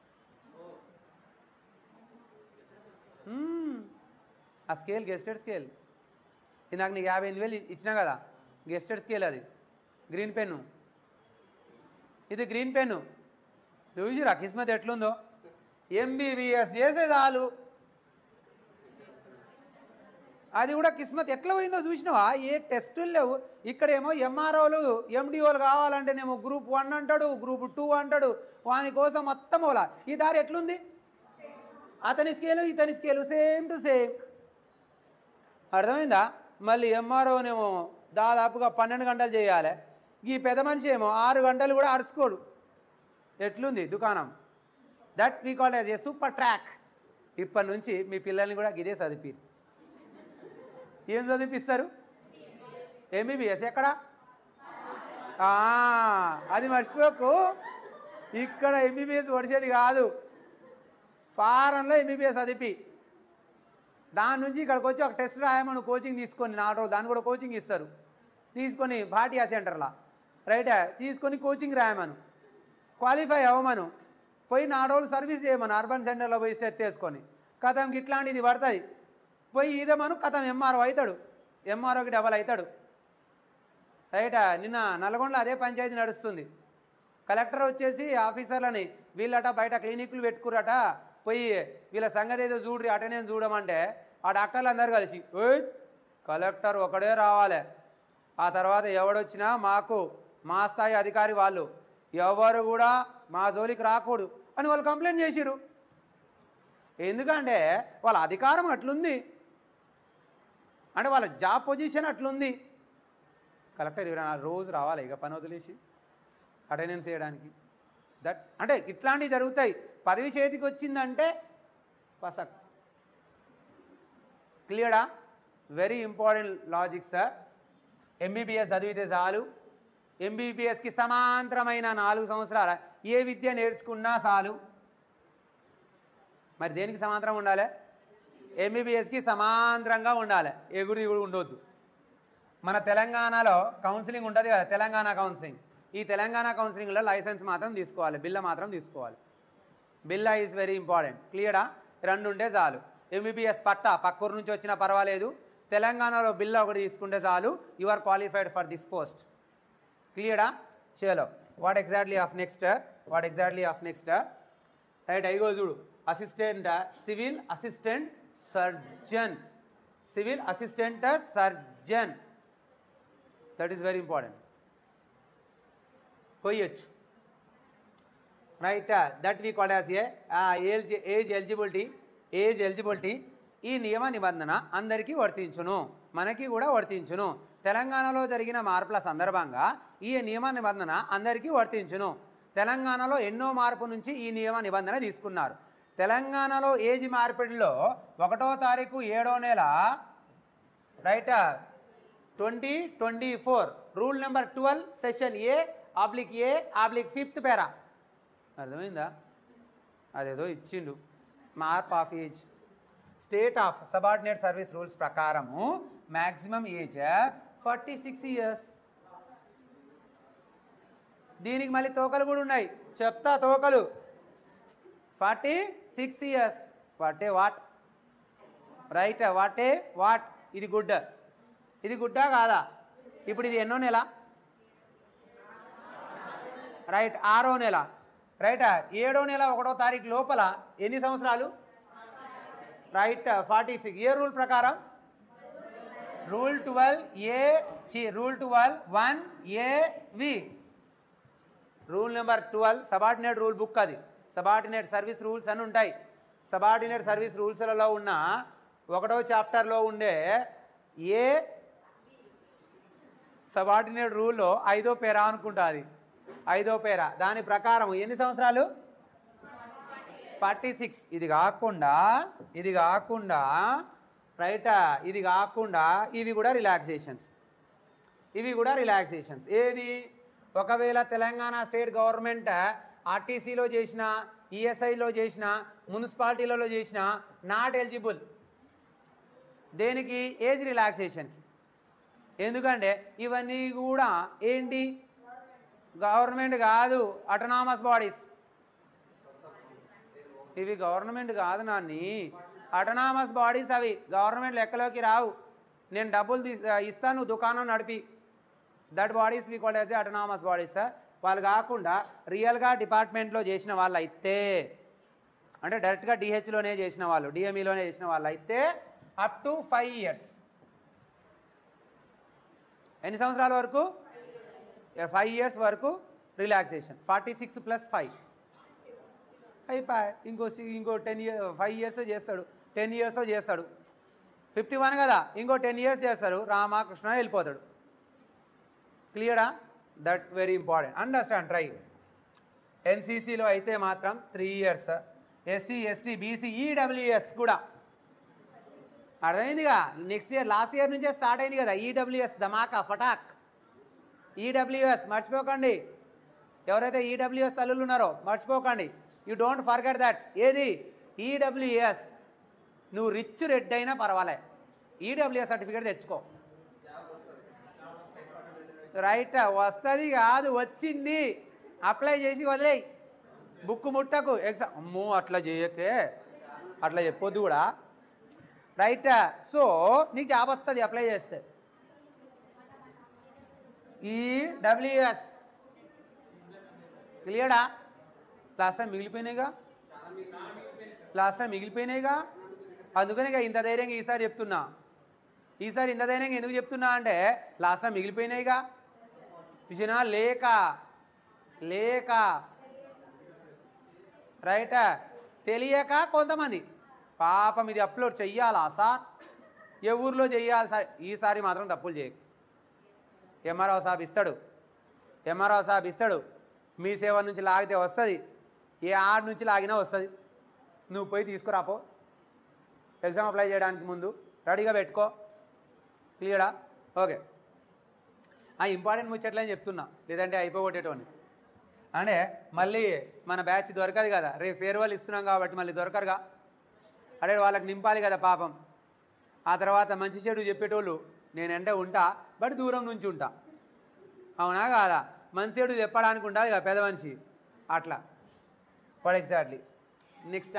ఆ స్కేల్ గెస్టెడ్ స్కేల్. ఇందాక నీకు యాభై ఎనిమిది వేలు ఇచ్చినా కదా, గెస్టెడ్ స్కేల్. అది గ్రీన్ పెన్ను, ఇది గ్రీన్ పెన్ను. చూసిరా కిస్మత్ ఎట్లుందో. ఎంబీబీఎస్ చేసే చాలు, అది కూడా కిస్మత్ ఎట్లా పోయిందో చూసినావా. ఏ టెస్టులు లేవు. ఇక్కడేమో ఎంఆర్ఓలు ఎండిఓలు కావాలంటేనేమో గ్రూప్ వన్ అంటాడు, గ్రూప్ టూ అంటాడు. వాని కోసం మొత్తం ఓలా. ఈ దారి ఎట్లుంది, అతని స్కేలు ఇతని స్కేలు సేమ్ టు సేమ్. అర్థమైందా? మళ్ళీ ఎంఆర్ఓనేమో దాదాపుగా పన్నెండు గంటలు చేయాలి. ఈ పెద్ద మనిషి ఏమో ఆరు గంటలు కూడా అరుచుకోడు. ఎట్లుంది దుకాణం. That we call as a super track. ఇప్పటి నుంచి మీ పిల్లల్ని కూడా ఇదే చదివి. ఏం చదివిపిస్తారు? ఎంబీబీఎస్. ఎక్కడ? అది మర్చిపోకు. ఇక్కడ ఎంబీబీఎస్ వడిచేది కాదు, ఫారెన్లో ఎంబీబీఎస్ చదివి దాని నుంచి ఇక్కడికి వచ్చి ఒక టెస్ట్ రాయమని కోచింగ్ తీసుకొని నాలుగు రోజులు, దాన్ని కూడా కోచింగ్ ఇస్తారు. తీసుకొని భాటియా సెంటర్లో రైట్ తీసుకొని కోచింగ్ రాయమను, క్వాలిఫై అవ్వమను, పోయి నాలుగు రోజులు సర్వీస్ చేయమను. అర్బన్ సెంటర్లో పోయి స్టెప్ తీసుకొని కథంకి ఇట్లాంటిది పడుతుంది. పోయి ఈదమను, కథం ఎంఆర్ఓ అవుతాడు, ఎంఆర్ఓకి డబల్ అవుతాడు. రైట్, నిన్న నల్గొండలో అదే పంచాయతీ నడుస్తుంది. కలెక్టర్ వచ్చేసి ఆఫీసర్లని వీళ్ళట బయట క్లినిక్లు పెట్టుకురట, పోయి వీళ్ళ సంగతి ఏదో చూడ్రి అటెండెన్స్ చూడమంటే ఆ డాక్టర్లు అందరూ కలిసి ఓయ్ కలెక్టర్ ఒకడే రావాలి, ఆ తర్వాత ఎవడొచ్చినా మాకు మా స్థాయి అధికారి వాళ్ళు ఎవరు కూడా మా జోలికి రాకూడదు అని వాళ్ళు కంప్లైంట్ చేసిరు. ఎందుకంటే వాళ్ళ అధికారం అట్లుంది, అంటే వాళ్ళ జాబ్ పొజిషన్ అట్లుంది. కలెక్టర్ ఇరవై నాలుగు రోజు రావాలి ఇక పని వదిలేసి అటెండెన్స్ చేయడానికి. దట్ అంటే ఇట్లాంటివి జరుగుతాయి. పదవి చేతికి వచ్చిందంటే పసక్. క్లియరా? Very important logic sir. MBBS చదివితే చాలు, ఎంబీబీఎస్కి సమాంతరమైన నాలుగు సంవత్సరాల ఏ విద్య నేర్చుకున్నా చాలు. మరి దేనికి సమాంతరం ఉండాలి? ఎంబీబీఎస్కి సమాంతరంగా ఉండాలి, ఎగురిది కూడా ఉండొద్దు. మన తెలంగాణలో కౌన్సిలింగ్ ఉంటుంది కదా, తెలంగాణ కౌన్సిలింగ్. ఈ తెలంగాణ కౌన్సిలింగ్లో లైసెన్స్ మాత్రం తీసుకోవాలి, బిల్ల మాత్రం తీసుకోవాలి. బిల్లా ఈజ్ వెరీ ఇంపార్టెంట్. క్లియరా? రెండు ఉంటే చాలు. ఎంబీబీఎస్ పట్టా పక్కూరు నుంచి వచ్చినా పర్వాలేదు, తెలంగాణలో బిల్లా ఒకటి తీసుకుంటే చాలు, you are qualified for this post. క్లియరా? చలో, what exactly of next what exactly of next right అయిగో చూడు. Assistant civil assistant surgeon, civil assistant surgeon, that is very important. పోయొచ్చు right. That we call as a age age eligibility age eligibility ఈ నియమ నిబంధన అందరికీ వర్తించును, మనకి కూడా వర్తించును. తెలంగాణలో జరిగిన మార్పుల సందర్భంగా ఈ నియమ నిబంధన అందరికీ వర్తించును. తెలంగాణలో ఎన్నో మార్పు నుంచి ఈ నియమ నిబంధన తీసుకున్నారు. తెలంగాణలో ఏజ్ మార్పిడిలో ఒకటో తారీఖు ఏడో నెల right twenty twenty four rule number twelve section A oblique A oblique fifth para. అర్థమైందా? అదేదో ఇచ్చిండు. మార్ప్ of age state of subordinate service rules ప్రకారము maximum age forty six years. దీనికి మళ్ళీ తోకలు కూడా ఉన్నాయి, చెప్తా తోకలు. Forty six years what a what right what a what. ఇది గుడ్, ఇది గుడ్డా కాదా? ఇప్పుడు ఇది ఎన్నో నెల? రైట్ ఆరో నెల. రైటా ఏడో నెల ఒకటో తారీఖు లోపల ఎన్ని సంవత్సరాలు right forty six A rule ప్రకారం రూల్ ట్వెల్వ్ ఏ చి rule twelve one A V rule number twelve subordinate rule book అది సబార్డినేట్ సర్వీస్ రూల్స్ అని ఉంటాయి సబార్డినేట్ సర్వీస్ రూల్స్లలో ఉన్న ఒకటో చాప్టర్లో ఉండే ఏ సబార్డినేట్ రూల్లో ఐదో పేరా అనుకుంటా అది ఐదో పేరా దాని ప్రకారం ఎన్ని సంవత్సరాలు ఫార్టీ సిక్స్ ఇది కాకుండా ఇది కాకుండా రైటా ఇది కాకుండా ఇవి కూడా రిలాక్సేషన్స్ ఇవి కూడా రిలాక్సేషన్స్ ఏది ఒకవేళ తెలంగాణ స్టేట్ గవర్నమెంట్ ఆర్టీసీలో చేసిన ఈఎస్ఐలో చేసిన మున్సిపాలిటీలలో చేసిన నాట్ ఎలిజిబుల్ దేనికి ఏజ్ రిలాక్సేషన్కి ఎందుకంటే ఇవన్నీ కూడా ఏంటి గవర్నమెంట్ కాదు అటోనామస్ బాడీస్ ఇవి గవర్నమెంట్ కాదు నాన్ని అటోనామస్ బాడీస్ అవి గవర్నమెంట్ లెక్కలోకి రావు నేను డబ్బులు తీ ఇస్తాను దుకాణం నడిపి that bodies we called as autonomous bodies వాళ్ళు కాకుండా రియల్గా డిపార్ట్మెంట్లో చేసిన వాళ్ళు అయితే అంటే డైరెక్ట్గా డిహెచ్లోనే చేసిన వాళ్ళు డిఎంఈలోనే చేసిన వాళ్ళు అయితే అప్ టు ఫైవ్ ఇయర్స్ ఎన్ని సంవత్సరాల వరకు ఫైవ్ ఇయర్స్ వరకు relaxation forty six plus five అయిపోయి ఇంకో ఇంకో టెన్ ఇయర్ ఫైవ్ ఇయర్స్ చేస్తాడు టెన్ ఇయర్స్ చేస్తాడు ఫిఫ్టీ వన్ కదా ఇంకో టెన్ ఇయర్స్ చేస్తాడు రామకృష్ణ వెళ్ళిపోతాడు క్లియరా that very important understand try ఎన్సీసీలో అయితే మాత్రం three years SC ST BC EWS కూడా అర్థమైందిగా నెక్స్ట్ ఇయర్ లాస్ట్ ఇయర్ నుంచే స్టార్ట్ అయింది కదా ఈడబ్ల్యూఎస్ ధమాకా ఫటాక్ ఈడబ్ల్యూఎస్ మర్చిపోకండి ఎవరైతే ఈడబ్ల్యూఎస్ తల్లులు ఉన్నారో మర్చిపోకండి యూ డోంట్ ఫర్గెట్ దట్ ఏది ఈడబ్ల్యూఎస్ నువ్వు రిచ్ రెడ్ అయినా పర్వాలే ఈడబ్ల్యూఎస్ సర్టిఫికేట్ తెచ్చుకో రైట్ వస్తుంది కాదు వచ్చింది అప్లై చేసి వదిలేయి బుక్ ముట్టకు ఎగ్జామ్ అమ్మో అట్లా చేయకే అట్లా చెప్పొద్దు కూడా రైట్ సో నీకు జాబ్ వస్తుంది అప్లై చేస్తే ఈ డబ్ల్యూఎస్ క్లియరా లాస్ట్ టైం మిగిలిపోయినాయిగా లాస్ట్ టైం మిగిలిపోయినాయిగా అందుకనే ఇంత ధైర్యంగా ఈసారి చెప్తున్నా ఈసారి ఇంత ధైర్యంగా ఎందుకు చెప్తున్నా అంటే లాస్ట్ టైం మిగిలిపోయినాయిగా విషయనా లేక లేక రైట్ తెలియక కొంతమంది పాపం ఇది అప్లోడ్ చెయ్యాలా సార్ ఏ ఊర్లో చెయ్యాలి సార్ ఈసారి మాత్రం తప్పులు చేయకు ఎంఆర్ఓ సాబ్ ఇస్తాడు ఎంఆర్ఓ సాబ్ ఇస్తాడు మీ సేవ నుంచి లాగితే వస్తుంది ఏ ఆడ నుంచి లాగినా వస్తుంది నువ్వు పోయి తీసుకురాపో ఎగ్జామ్ అప్లై చేయడానికి ముందు రెడీగా పెట్టుకో క్లియరా ఓకే ఆ ఇంపార్టెంట్ ముచ్చట్లని చెప్తున్నా లేదంటే అయిపోగొట్టేటోని అంటే మళ్ళీ మన బ్యాచ్ దొరకదు కదా రేపు ఫేర్వెల్ ఇస్తున్నాం కాబట్టి మళ్ళీ దొరకరుగా అదే వాళ్ళకి నింపాలి కదా పాపం ఆ తర్వాత మంచి చెడు చెప్పేటోళ్ళు నేను అంటే ఉంటా బట్ దూరం నుంచి ఉంటా అవునా కాదా మంచి చెడు చెప్పడానికి ఉంటుంది కదా పెద్ద మనిషి అట్లా ఫర్ ఎగ్జాక్ట్లీ నెక్స్ట్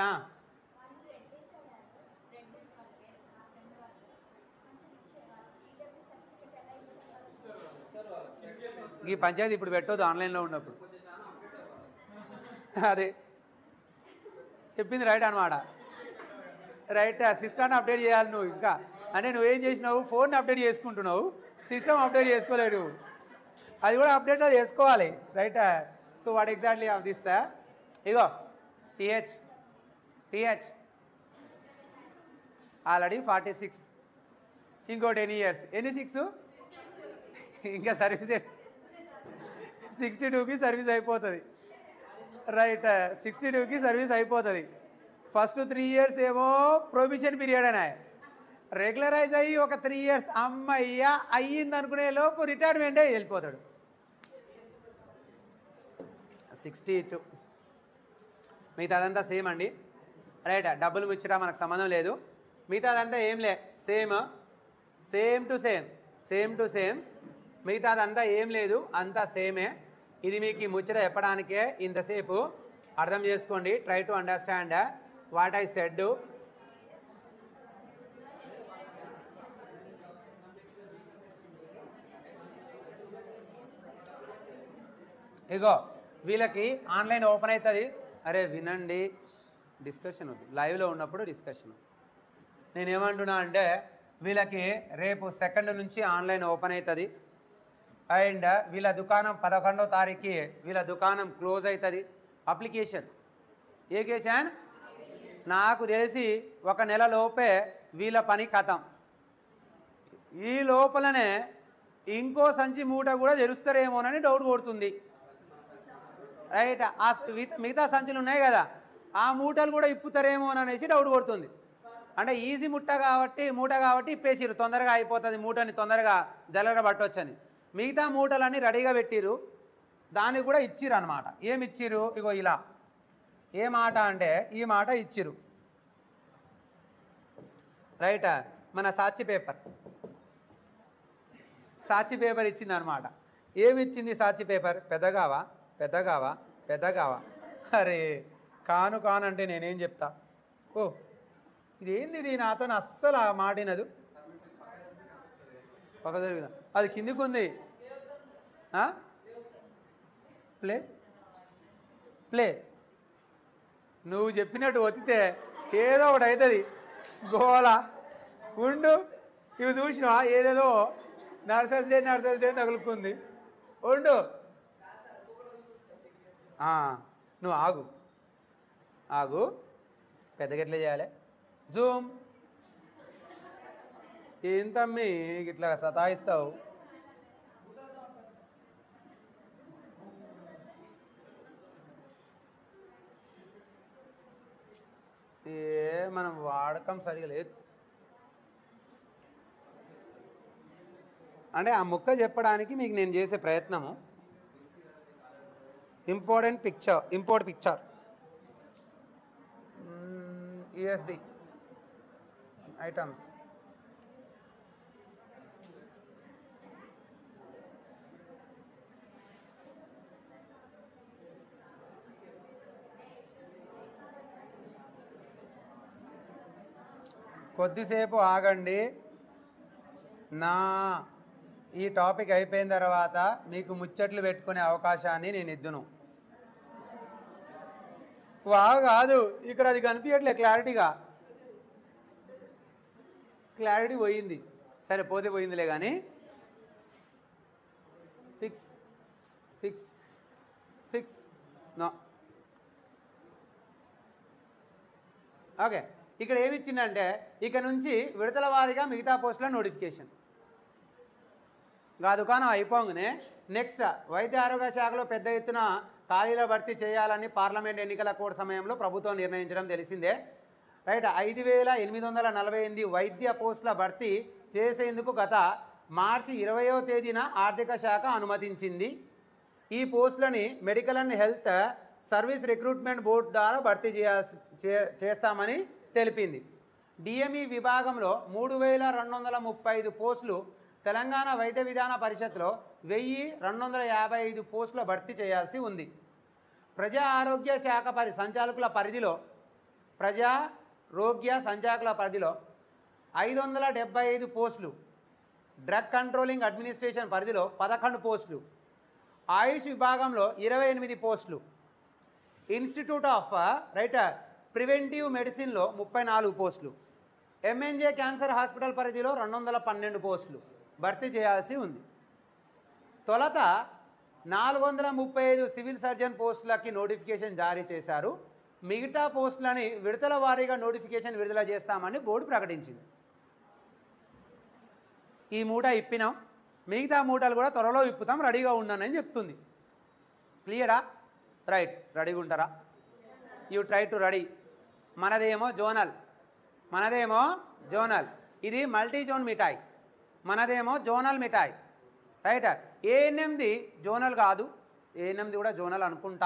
ఈ పంచాయతీ ఇప్పుడు పెట్టొద్దు ఆన్లైన్లో ఉన్నప్పుడు అదే చెప్పింది రైట్ అనమాట రైట్ సిస్టమ్ని అప్డేట్ చేయాలి నువ్వు ఇంకా అంటే నువ్వేం చేసినావు ఫోన్ని అప్డేట్ చేసుకుంటున్నావు సిస్టమ్ అప్డేట్ చేసుకోలేడు అది కూడా అప్డేట్లో చేసుకోవాలి right so what exactly of this ఇగో T H T H already forty six ఇంకో టెన్ ఇయర్స్ ఎన్ని సిక్స్ ఇంకా సర్వీస్ సిక్స్టీ టూకి సర్వీస్ అయిపోతుంది రైట్ సిక్స్టీ టూకి సర్వీస్ అయిపోతుంది ఫస్ట్ త్రీ ఇయర్స్ ఏమో ప్రొబిషన్ పీరియడ్ అనే రెగ్యులరైజ్ అయ్యి ఒక త్రీ ఇయర్స్ అమ్మయ్య అయ్యింది అనుకునే లోపు రిటైర్మెంటే వెళ్ళిపోతాడు సిక్స్టీ టూ మిగతాదంతా సేమ్ అండి రైట్ డబ్బులు ముచ్చట మనకు సంబంధం లేదు మిగతాదంతా ఏం లే same same to same same to same మిగతాదంతా ఏం లేదు అంతా సేమే ఇది మీకు ఈ ముచ్చట చెప్పడానికే ఇంతసేపు అర్థం చేసుకోండి try to understand what I said ఇగో వీళ్ళకి ఆన్లైన్ ఓపెన్ అవుతుంది. అరే వినండి, డిస్కషన్ వద్దు, లైవ్లో ఉన్నప్పుడు డిస్కషన్. నేనేమంటున్నా అంటే వీళ్ళకి రేపు సెకండ్ నుంచి ఆన్లైన్ ఓపెన్ అవుతుంది. అండ్ వీళ్ళ దుకాణం పదకొండో తారీఖుకి వీళ్ళ దుకాణం క్లోజ్ అవుతుంది. అప్లికేషన్ ఏ కేషన్ నాకు తెలిసి ఒక నెల లోపే వీళ్ళ పని ఖతం. ఈ లోపలనే ఇంకో సంచి మూట కూడా తెలుస్తారేమోనని డౌట్ కొడుతుంది. రైట్, ఆ మిగతా సంచులు ఉన్నాయి కదా, ఆ మూటలు కూడా ఇప్పుతారేమోననేసి డౌట్ కొడుతుంది. అంటే ఈజీ ముట్ట కాబట్టి మూట కాబట్టి ఇప్పేసిరు, తొందరగా అయిపోతుంది మూటని, తొందరగా జల్లెడ పట్టొచ్చని. మిగతా మూటలన్నీ రెడీగా పెట్టిరు, దానికి కూడా ఇచ్చిరు అనమాట. ఏమి ఇచ్చిరు? ఇగో ఇలా. ఏ మాట అంటే ఈ మాట ఇచ్చిరు. రైట్, మన సాక్షి పేపర్ సాక్షి పేపర్ ఇచ్చింది అనమాట. ఏమి ఇచ్చింది సాక్షి పేపర్? పెద్దగావా పెద్దగావా పెద్దగావా అరే కాను కాను అంటే నేనేం చెప్తా? ఓ ఇదేంది, ఇది నాతో అస్సలు ఆ మాటినదు. పక్క జరుగుదా, అది కిందికి ఉంది. ప్లే ప్లే నువ్వు చెప్పినట్టు ఒత్తితే ఏదో ఒకటి అవుతుంది. గోల ఉండు, ఇవి చూసినా ఏదేదో నర్సెస్ డే నర్సెస్ డే తగులుకుంది. ఉండు, నువ్వు ఆగు ఆగు పెద్దగా ఎట్లా చేయాలి? జూమ్. ఏం తమ్మి ఇట్లా సతాయిస్తావు? ఏ మనం వాడకం సరిగా లేదు. అంటే ఆ ముక్క చెప్పడానికి మీకు నేను చేసే ప్రయత్నము. Important picture, import picture, USD items. కొద్దిసేపు ఆగండి. నా ఈ టాపిక్ అయిపోయిన తర్వాత మీకు ముచ్చట్లు పెట్టుకునే అవకాశాన్ని నేను ఇద్దును. వా కాదు, ఇక్కడ అది కనిపించట్లే క్లారిటీగా. క్లారిటీ పోయింది, సరే పోతే పోయిందిలే కానీ. Fix fix fix no. Okay, ఇక్కడ ఏమి ఇచ్చిందంటే ఇక నుంచి విడతల వారీగా మిగతా పోస్టుల నోటిఫికేషన్. గా దుకాణం అయిపోగానే నెక్స్ట్ వైద్య ఆరోగ్య శాఖలో పెద్ద ఎత్తున ఖాళీల భర్తీ చేయాలని పార్లమెంట్ ఎన్నికల కోడ్ సమయంలో ప్రభుత్వం నిర్ణయించడం తెలిసిందే. రైట్, ఐదు వేల ఎనిమిది వందల నలభై ఎనిమిది వైద్య పోస్టుల భర్తీ చేసేందుకు గత మార్చి ఇరవయో తేదీన ఆర్థిక శాఖ అనుమతించింది. ఈ పోస్టులని medical and health service recruitment board ద్వారా భర్తీ చేస్తామని తెలిపింది. డిఎంఈ విభాగంలో మూడు వేల రెండు వందల ముప్పై ఐదు పోస్టులు, తెలంగాణ వైద్య విధాన పరిషత్లో వెయ్యి రెండు వందల యాభై ఐదు పోస్టుల భర్తీ చేయాల్సి ఉంది. ప్రజా ఆరోగ్య శాఖ పరి సంచాలకుల పరిధిలో ప్రజా రోగ్య సంచాలకుల పరిధిలో ఐదు వందల డెబ్బై ఐదు పోస్టులు, డ్రగ్ కంట్రోలింగ్ అడ్మినిస్ట్రేషన్ పరిధిలో పదకొండు పోస్టులు, ఆయుష్ విభాగంలో ఇరవై ఎనిమిది పోస్టులు, ఇన్స్టిట్యూట్ ఆఫ్ రైట్ ప్రివెంటివ్ మెడిసిన్లో ముప్పై నాలుగు పోస్టులు, ఎంఎన్జే క్యాన్సర్ హాస్పిటల్ పరిధిలో రెండు వందల పన్నెండు పోస్టులు భర్తీ చేయాల్సి ఉంది. తొలత నాలుగు వందల ముప్పై ఐదు సివిల్ సర్జన్ పోస్టులకి నోటిఫికేషన్ జారీ చేశారు. మిగతా పోస్టులని విడతల వారీగా నోటిఫికేషన్ విడుదల చేస్తామని బోర్డు ప్రకటించింది. ఈ మూట ఇప్పినాం, మిగతా మూటలు కూడా త్వరలో ఇప్పుతాం, రెడీగా ఉన్నానని చెప్తుంది. క్లియరా? రైట్, రెడీగా ఉంటారా? You try to ready. మనదేమో జోనల్ మనదేమో జోనల్ ఇది మల్టీ జోన్ మిఠాయి, మనదేమో జోనల్ మిఠాయి. రైట్, ఏఎన్ఎంది జోనల్ కాదు, ఏఎన్ఎంది కూడా జోనల్ అనుకుంటా,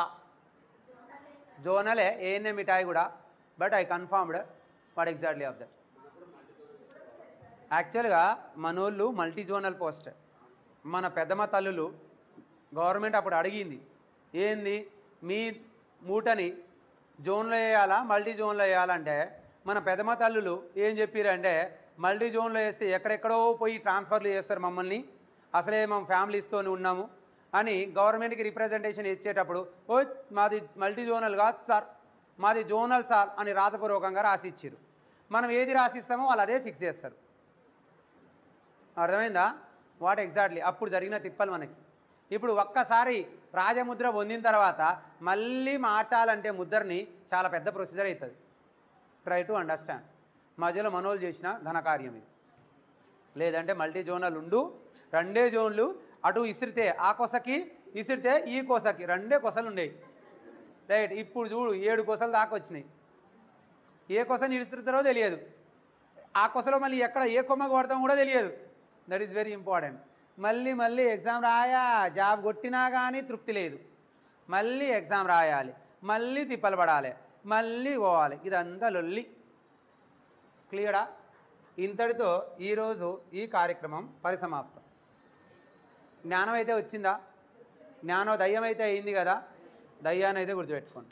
జోనలే ఏఎన్ఎం మిఠాయి కూడా. But I confirmed what exactly of that. యాక్చువల్గా మనోళ్ళు మల్టీ జోనల్ పోస్ట్, మన పెద్దమ్మ తల్లులు గవర్నమెంట్ అప్పుడు అడిగింది, ఏంది మీ మూటని జోన్లో వేయాలా మల్టీ జోన్లో వేయాలంటే మన పెద్దమ్మ తల్లులు ఏం చెప్పారంటే మల్టీ జోన్లో వేస్తే ఎక్కడెక్కడో పోయి ట్రాన్స్ఫర్లు చేస్తారు మమ్మల్ని, అసలే మేము ఫ్యామిలీస్తోనే ఉన్నాము, అని గవర్నమెంట్కి రిప్రజెంటేషన్ ఇచ్చేటప్పుడు ఓ మాది మల్టీ జోనల్ కాదు సార్, మాది జోనల్ సార్ అని రాతపూర్వకంగా రాసి ఇచ్చారు. మనం ఏది రాసిస్తామో వాళ్ళు అదే ఫిక్స్ చేస్తారు. అర్థమైందా? వాట్ ఎగ్జాక్ట్లీ అప్పుడు జరిగిన తిప్పలు మనకి. ఇప్పుడు ఒక్కసారి రాజముద్ర పొందిన తర్వాత మళ్ళీ మార్చాలంటే ముద్రని చాలా పెద్ద ప్రొసీజర్ అవుతుంది. Try to understand. మధ్యలో మనోళ్ళు చేసిన ఘనకార్యం ఇది. లేదంటే మల్టీ జోనల్ ఉండు, రెండే జోన్లు, అటు ఇసిరితే ఆ కొసకి, ఇసిరితే ఈ కొసకి, రెండే కొసలు ఉండేవి. రైట్, ఇప్పుడు చూడు ఏడు కొసలు దాకా వచ్చినాయి. ఏ కొసని ఇసురుతారో తెలియదు, ఆ కొసలో మళ్ళీ ఎక్కడ ఏ కొమ్మకు పడతామో కూడా తెలియదు. That is very important. మళ్ళీ మళ్ళీ ఎగ్జామ్ రాయా, జాబ్ కొట్టినా కానీ తృప్తి లేదు, మళ్ళీ ఎగ్జామ్ రాయాలి, మళ్ళీ తిప్పలు పడాలి, మళ్ళీ పోవాలి, ఇదంతా లొల్లి. క్లియరా? ఇంతటితో ఈరోజు ఈ కార్యక్రమం పరిసమాప్తం. జ్ఞానం అయితే వచ్చిందా? జ్ఞానోదయం అయితే అయింది కదా? దయ్యాన్ని అయితే గుర్తుపెట్టుకోండి.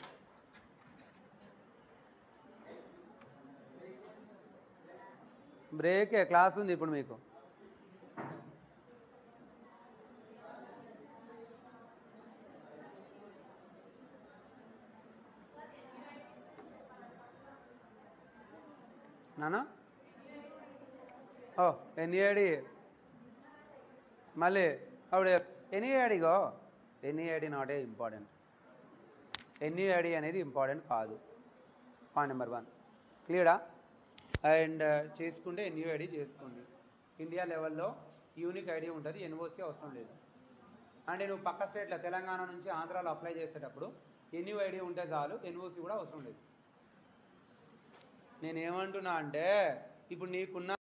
బ్రేకే, క్లాస్ ఉంది ఇప్పుడు మీకు. నానా ఓ ఎన్ఈఐడి మళ్ళీ అప్పుడు ఎన్ఈఐడిగో ఎన్ఈఐడి నాట్ ఏ ఇంపార్టెంట్. ఎన్ఈఐడి అనేది ఇంపార్టెంట్ కాదు. పాయింట్ నెంబర్ వన్ క్లియరా? అండ్ చేసుకుంటే ఎన్యూఐడి చేసుకోండి. ఇండియా లెవెల్లో యూనిక్ ఐడి ఉంటుంది, ఎన్ఓసి అవసరం లేదు. అంటే నువ్వు పక్క స్టేట్లో తెలంగాణ నుంచి ఆంధ్రాలో అప్లై చేసేటప్పుడు ఎన్యూఐడి ఉంటే చాలు, ఎన్ఓసి కూడా అవసరం లేదు. నేనేమంటున్నా అంటే ఇప్పుడు నీకున్న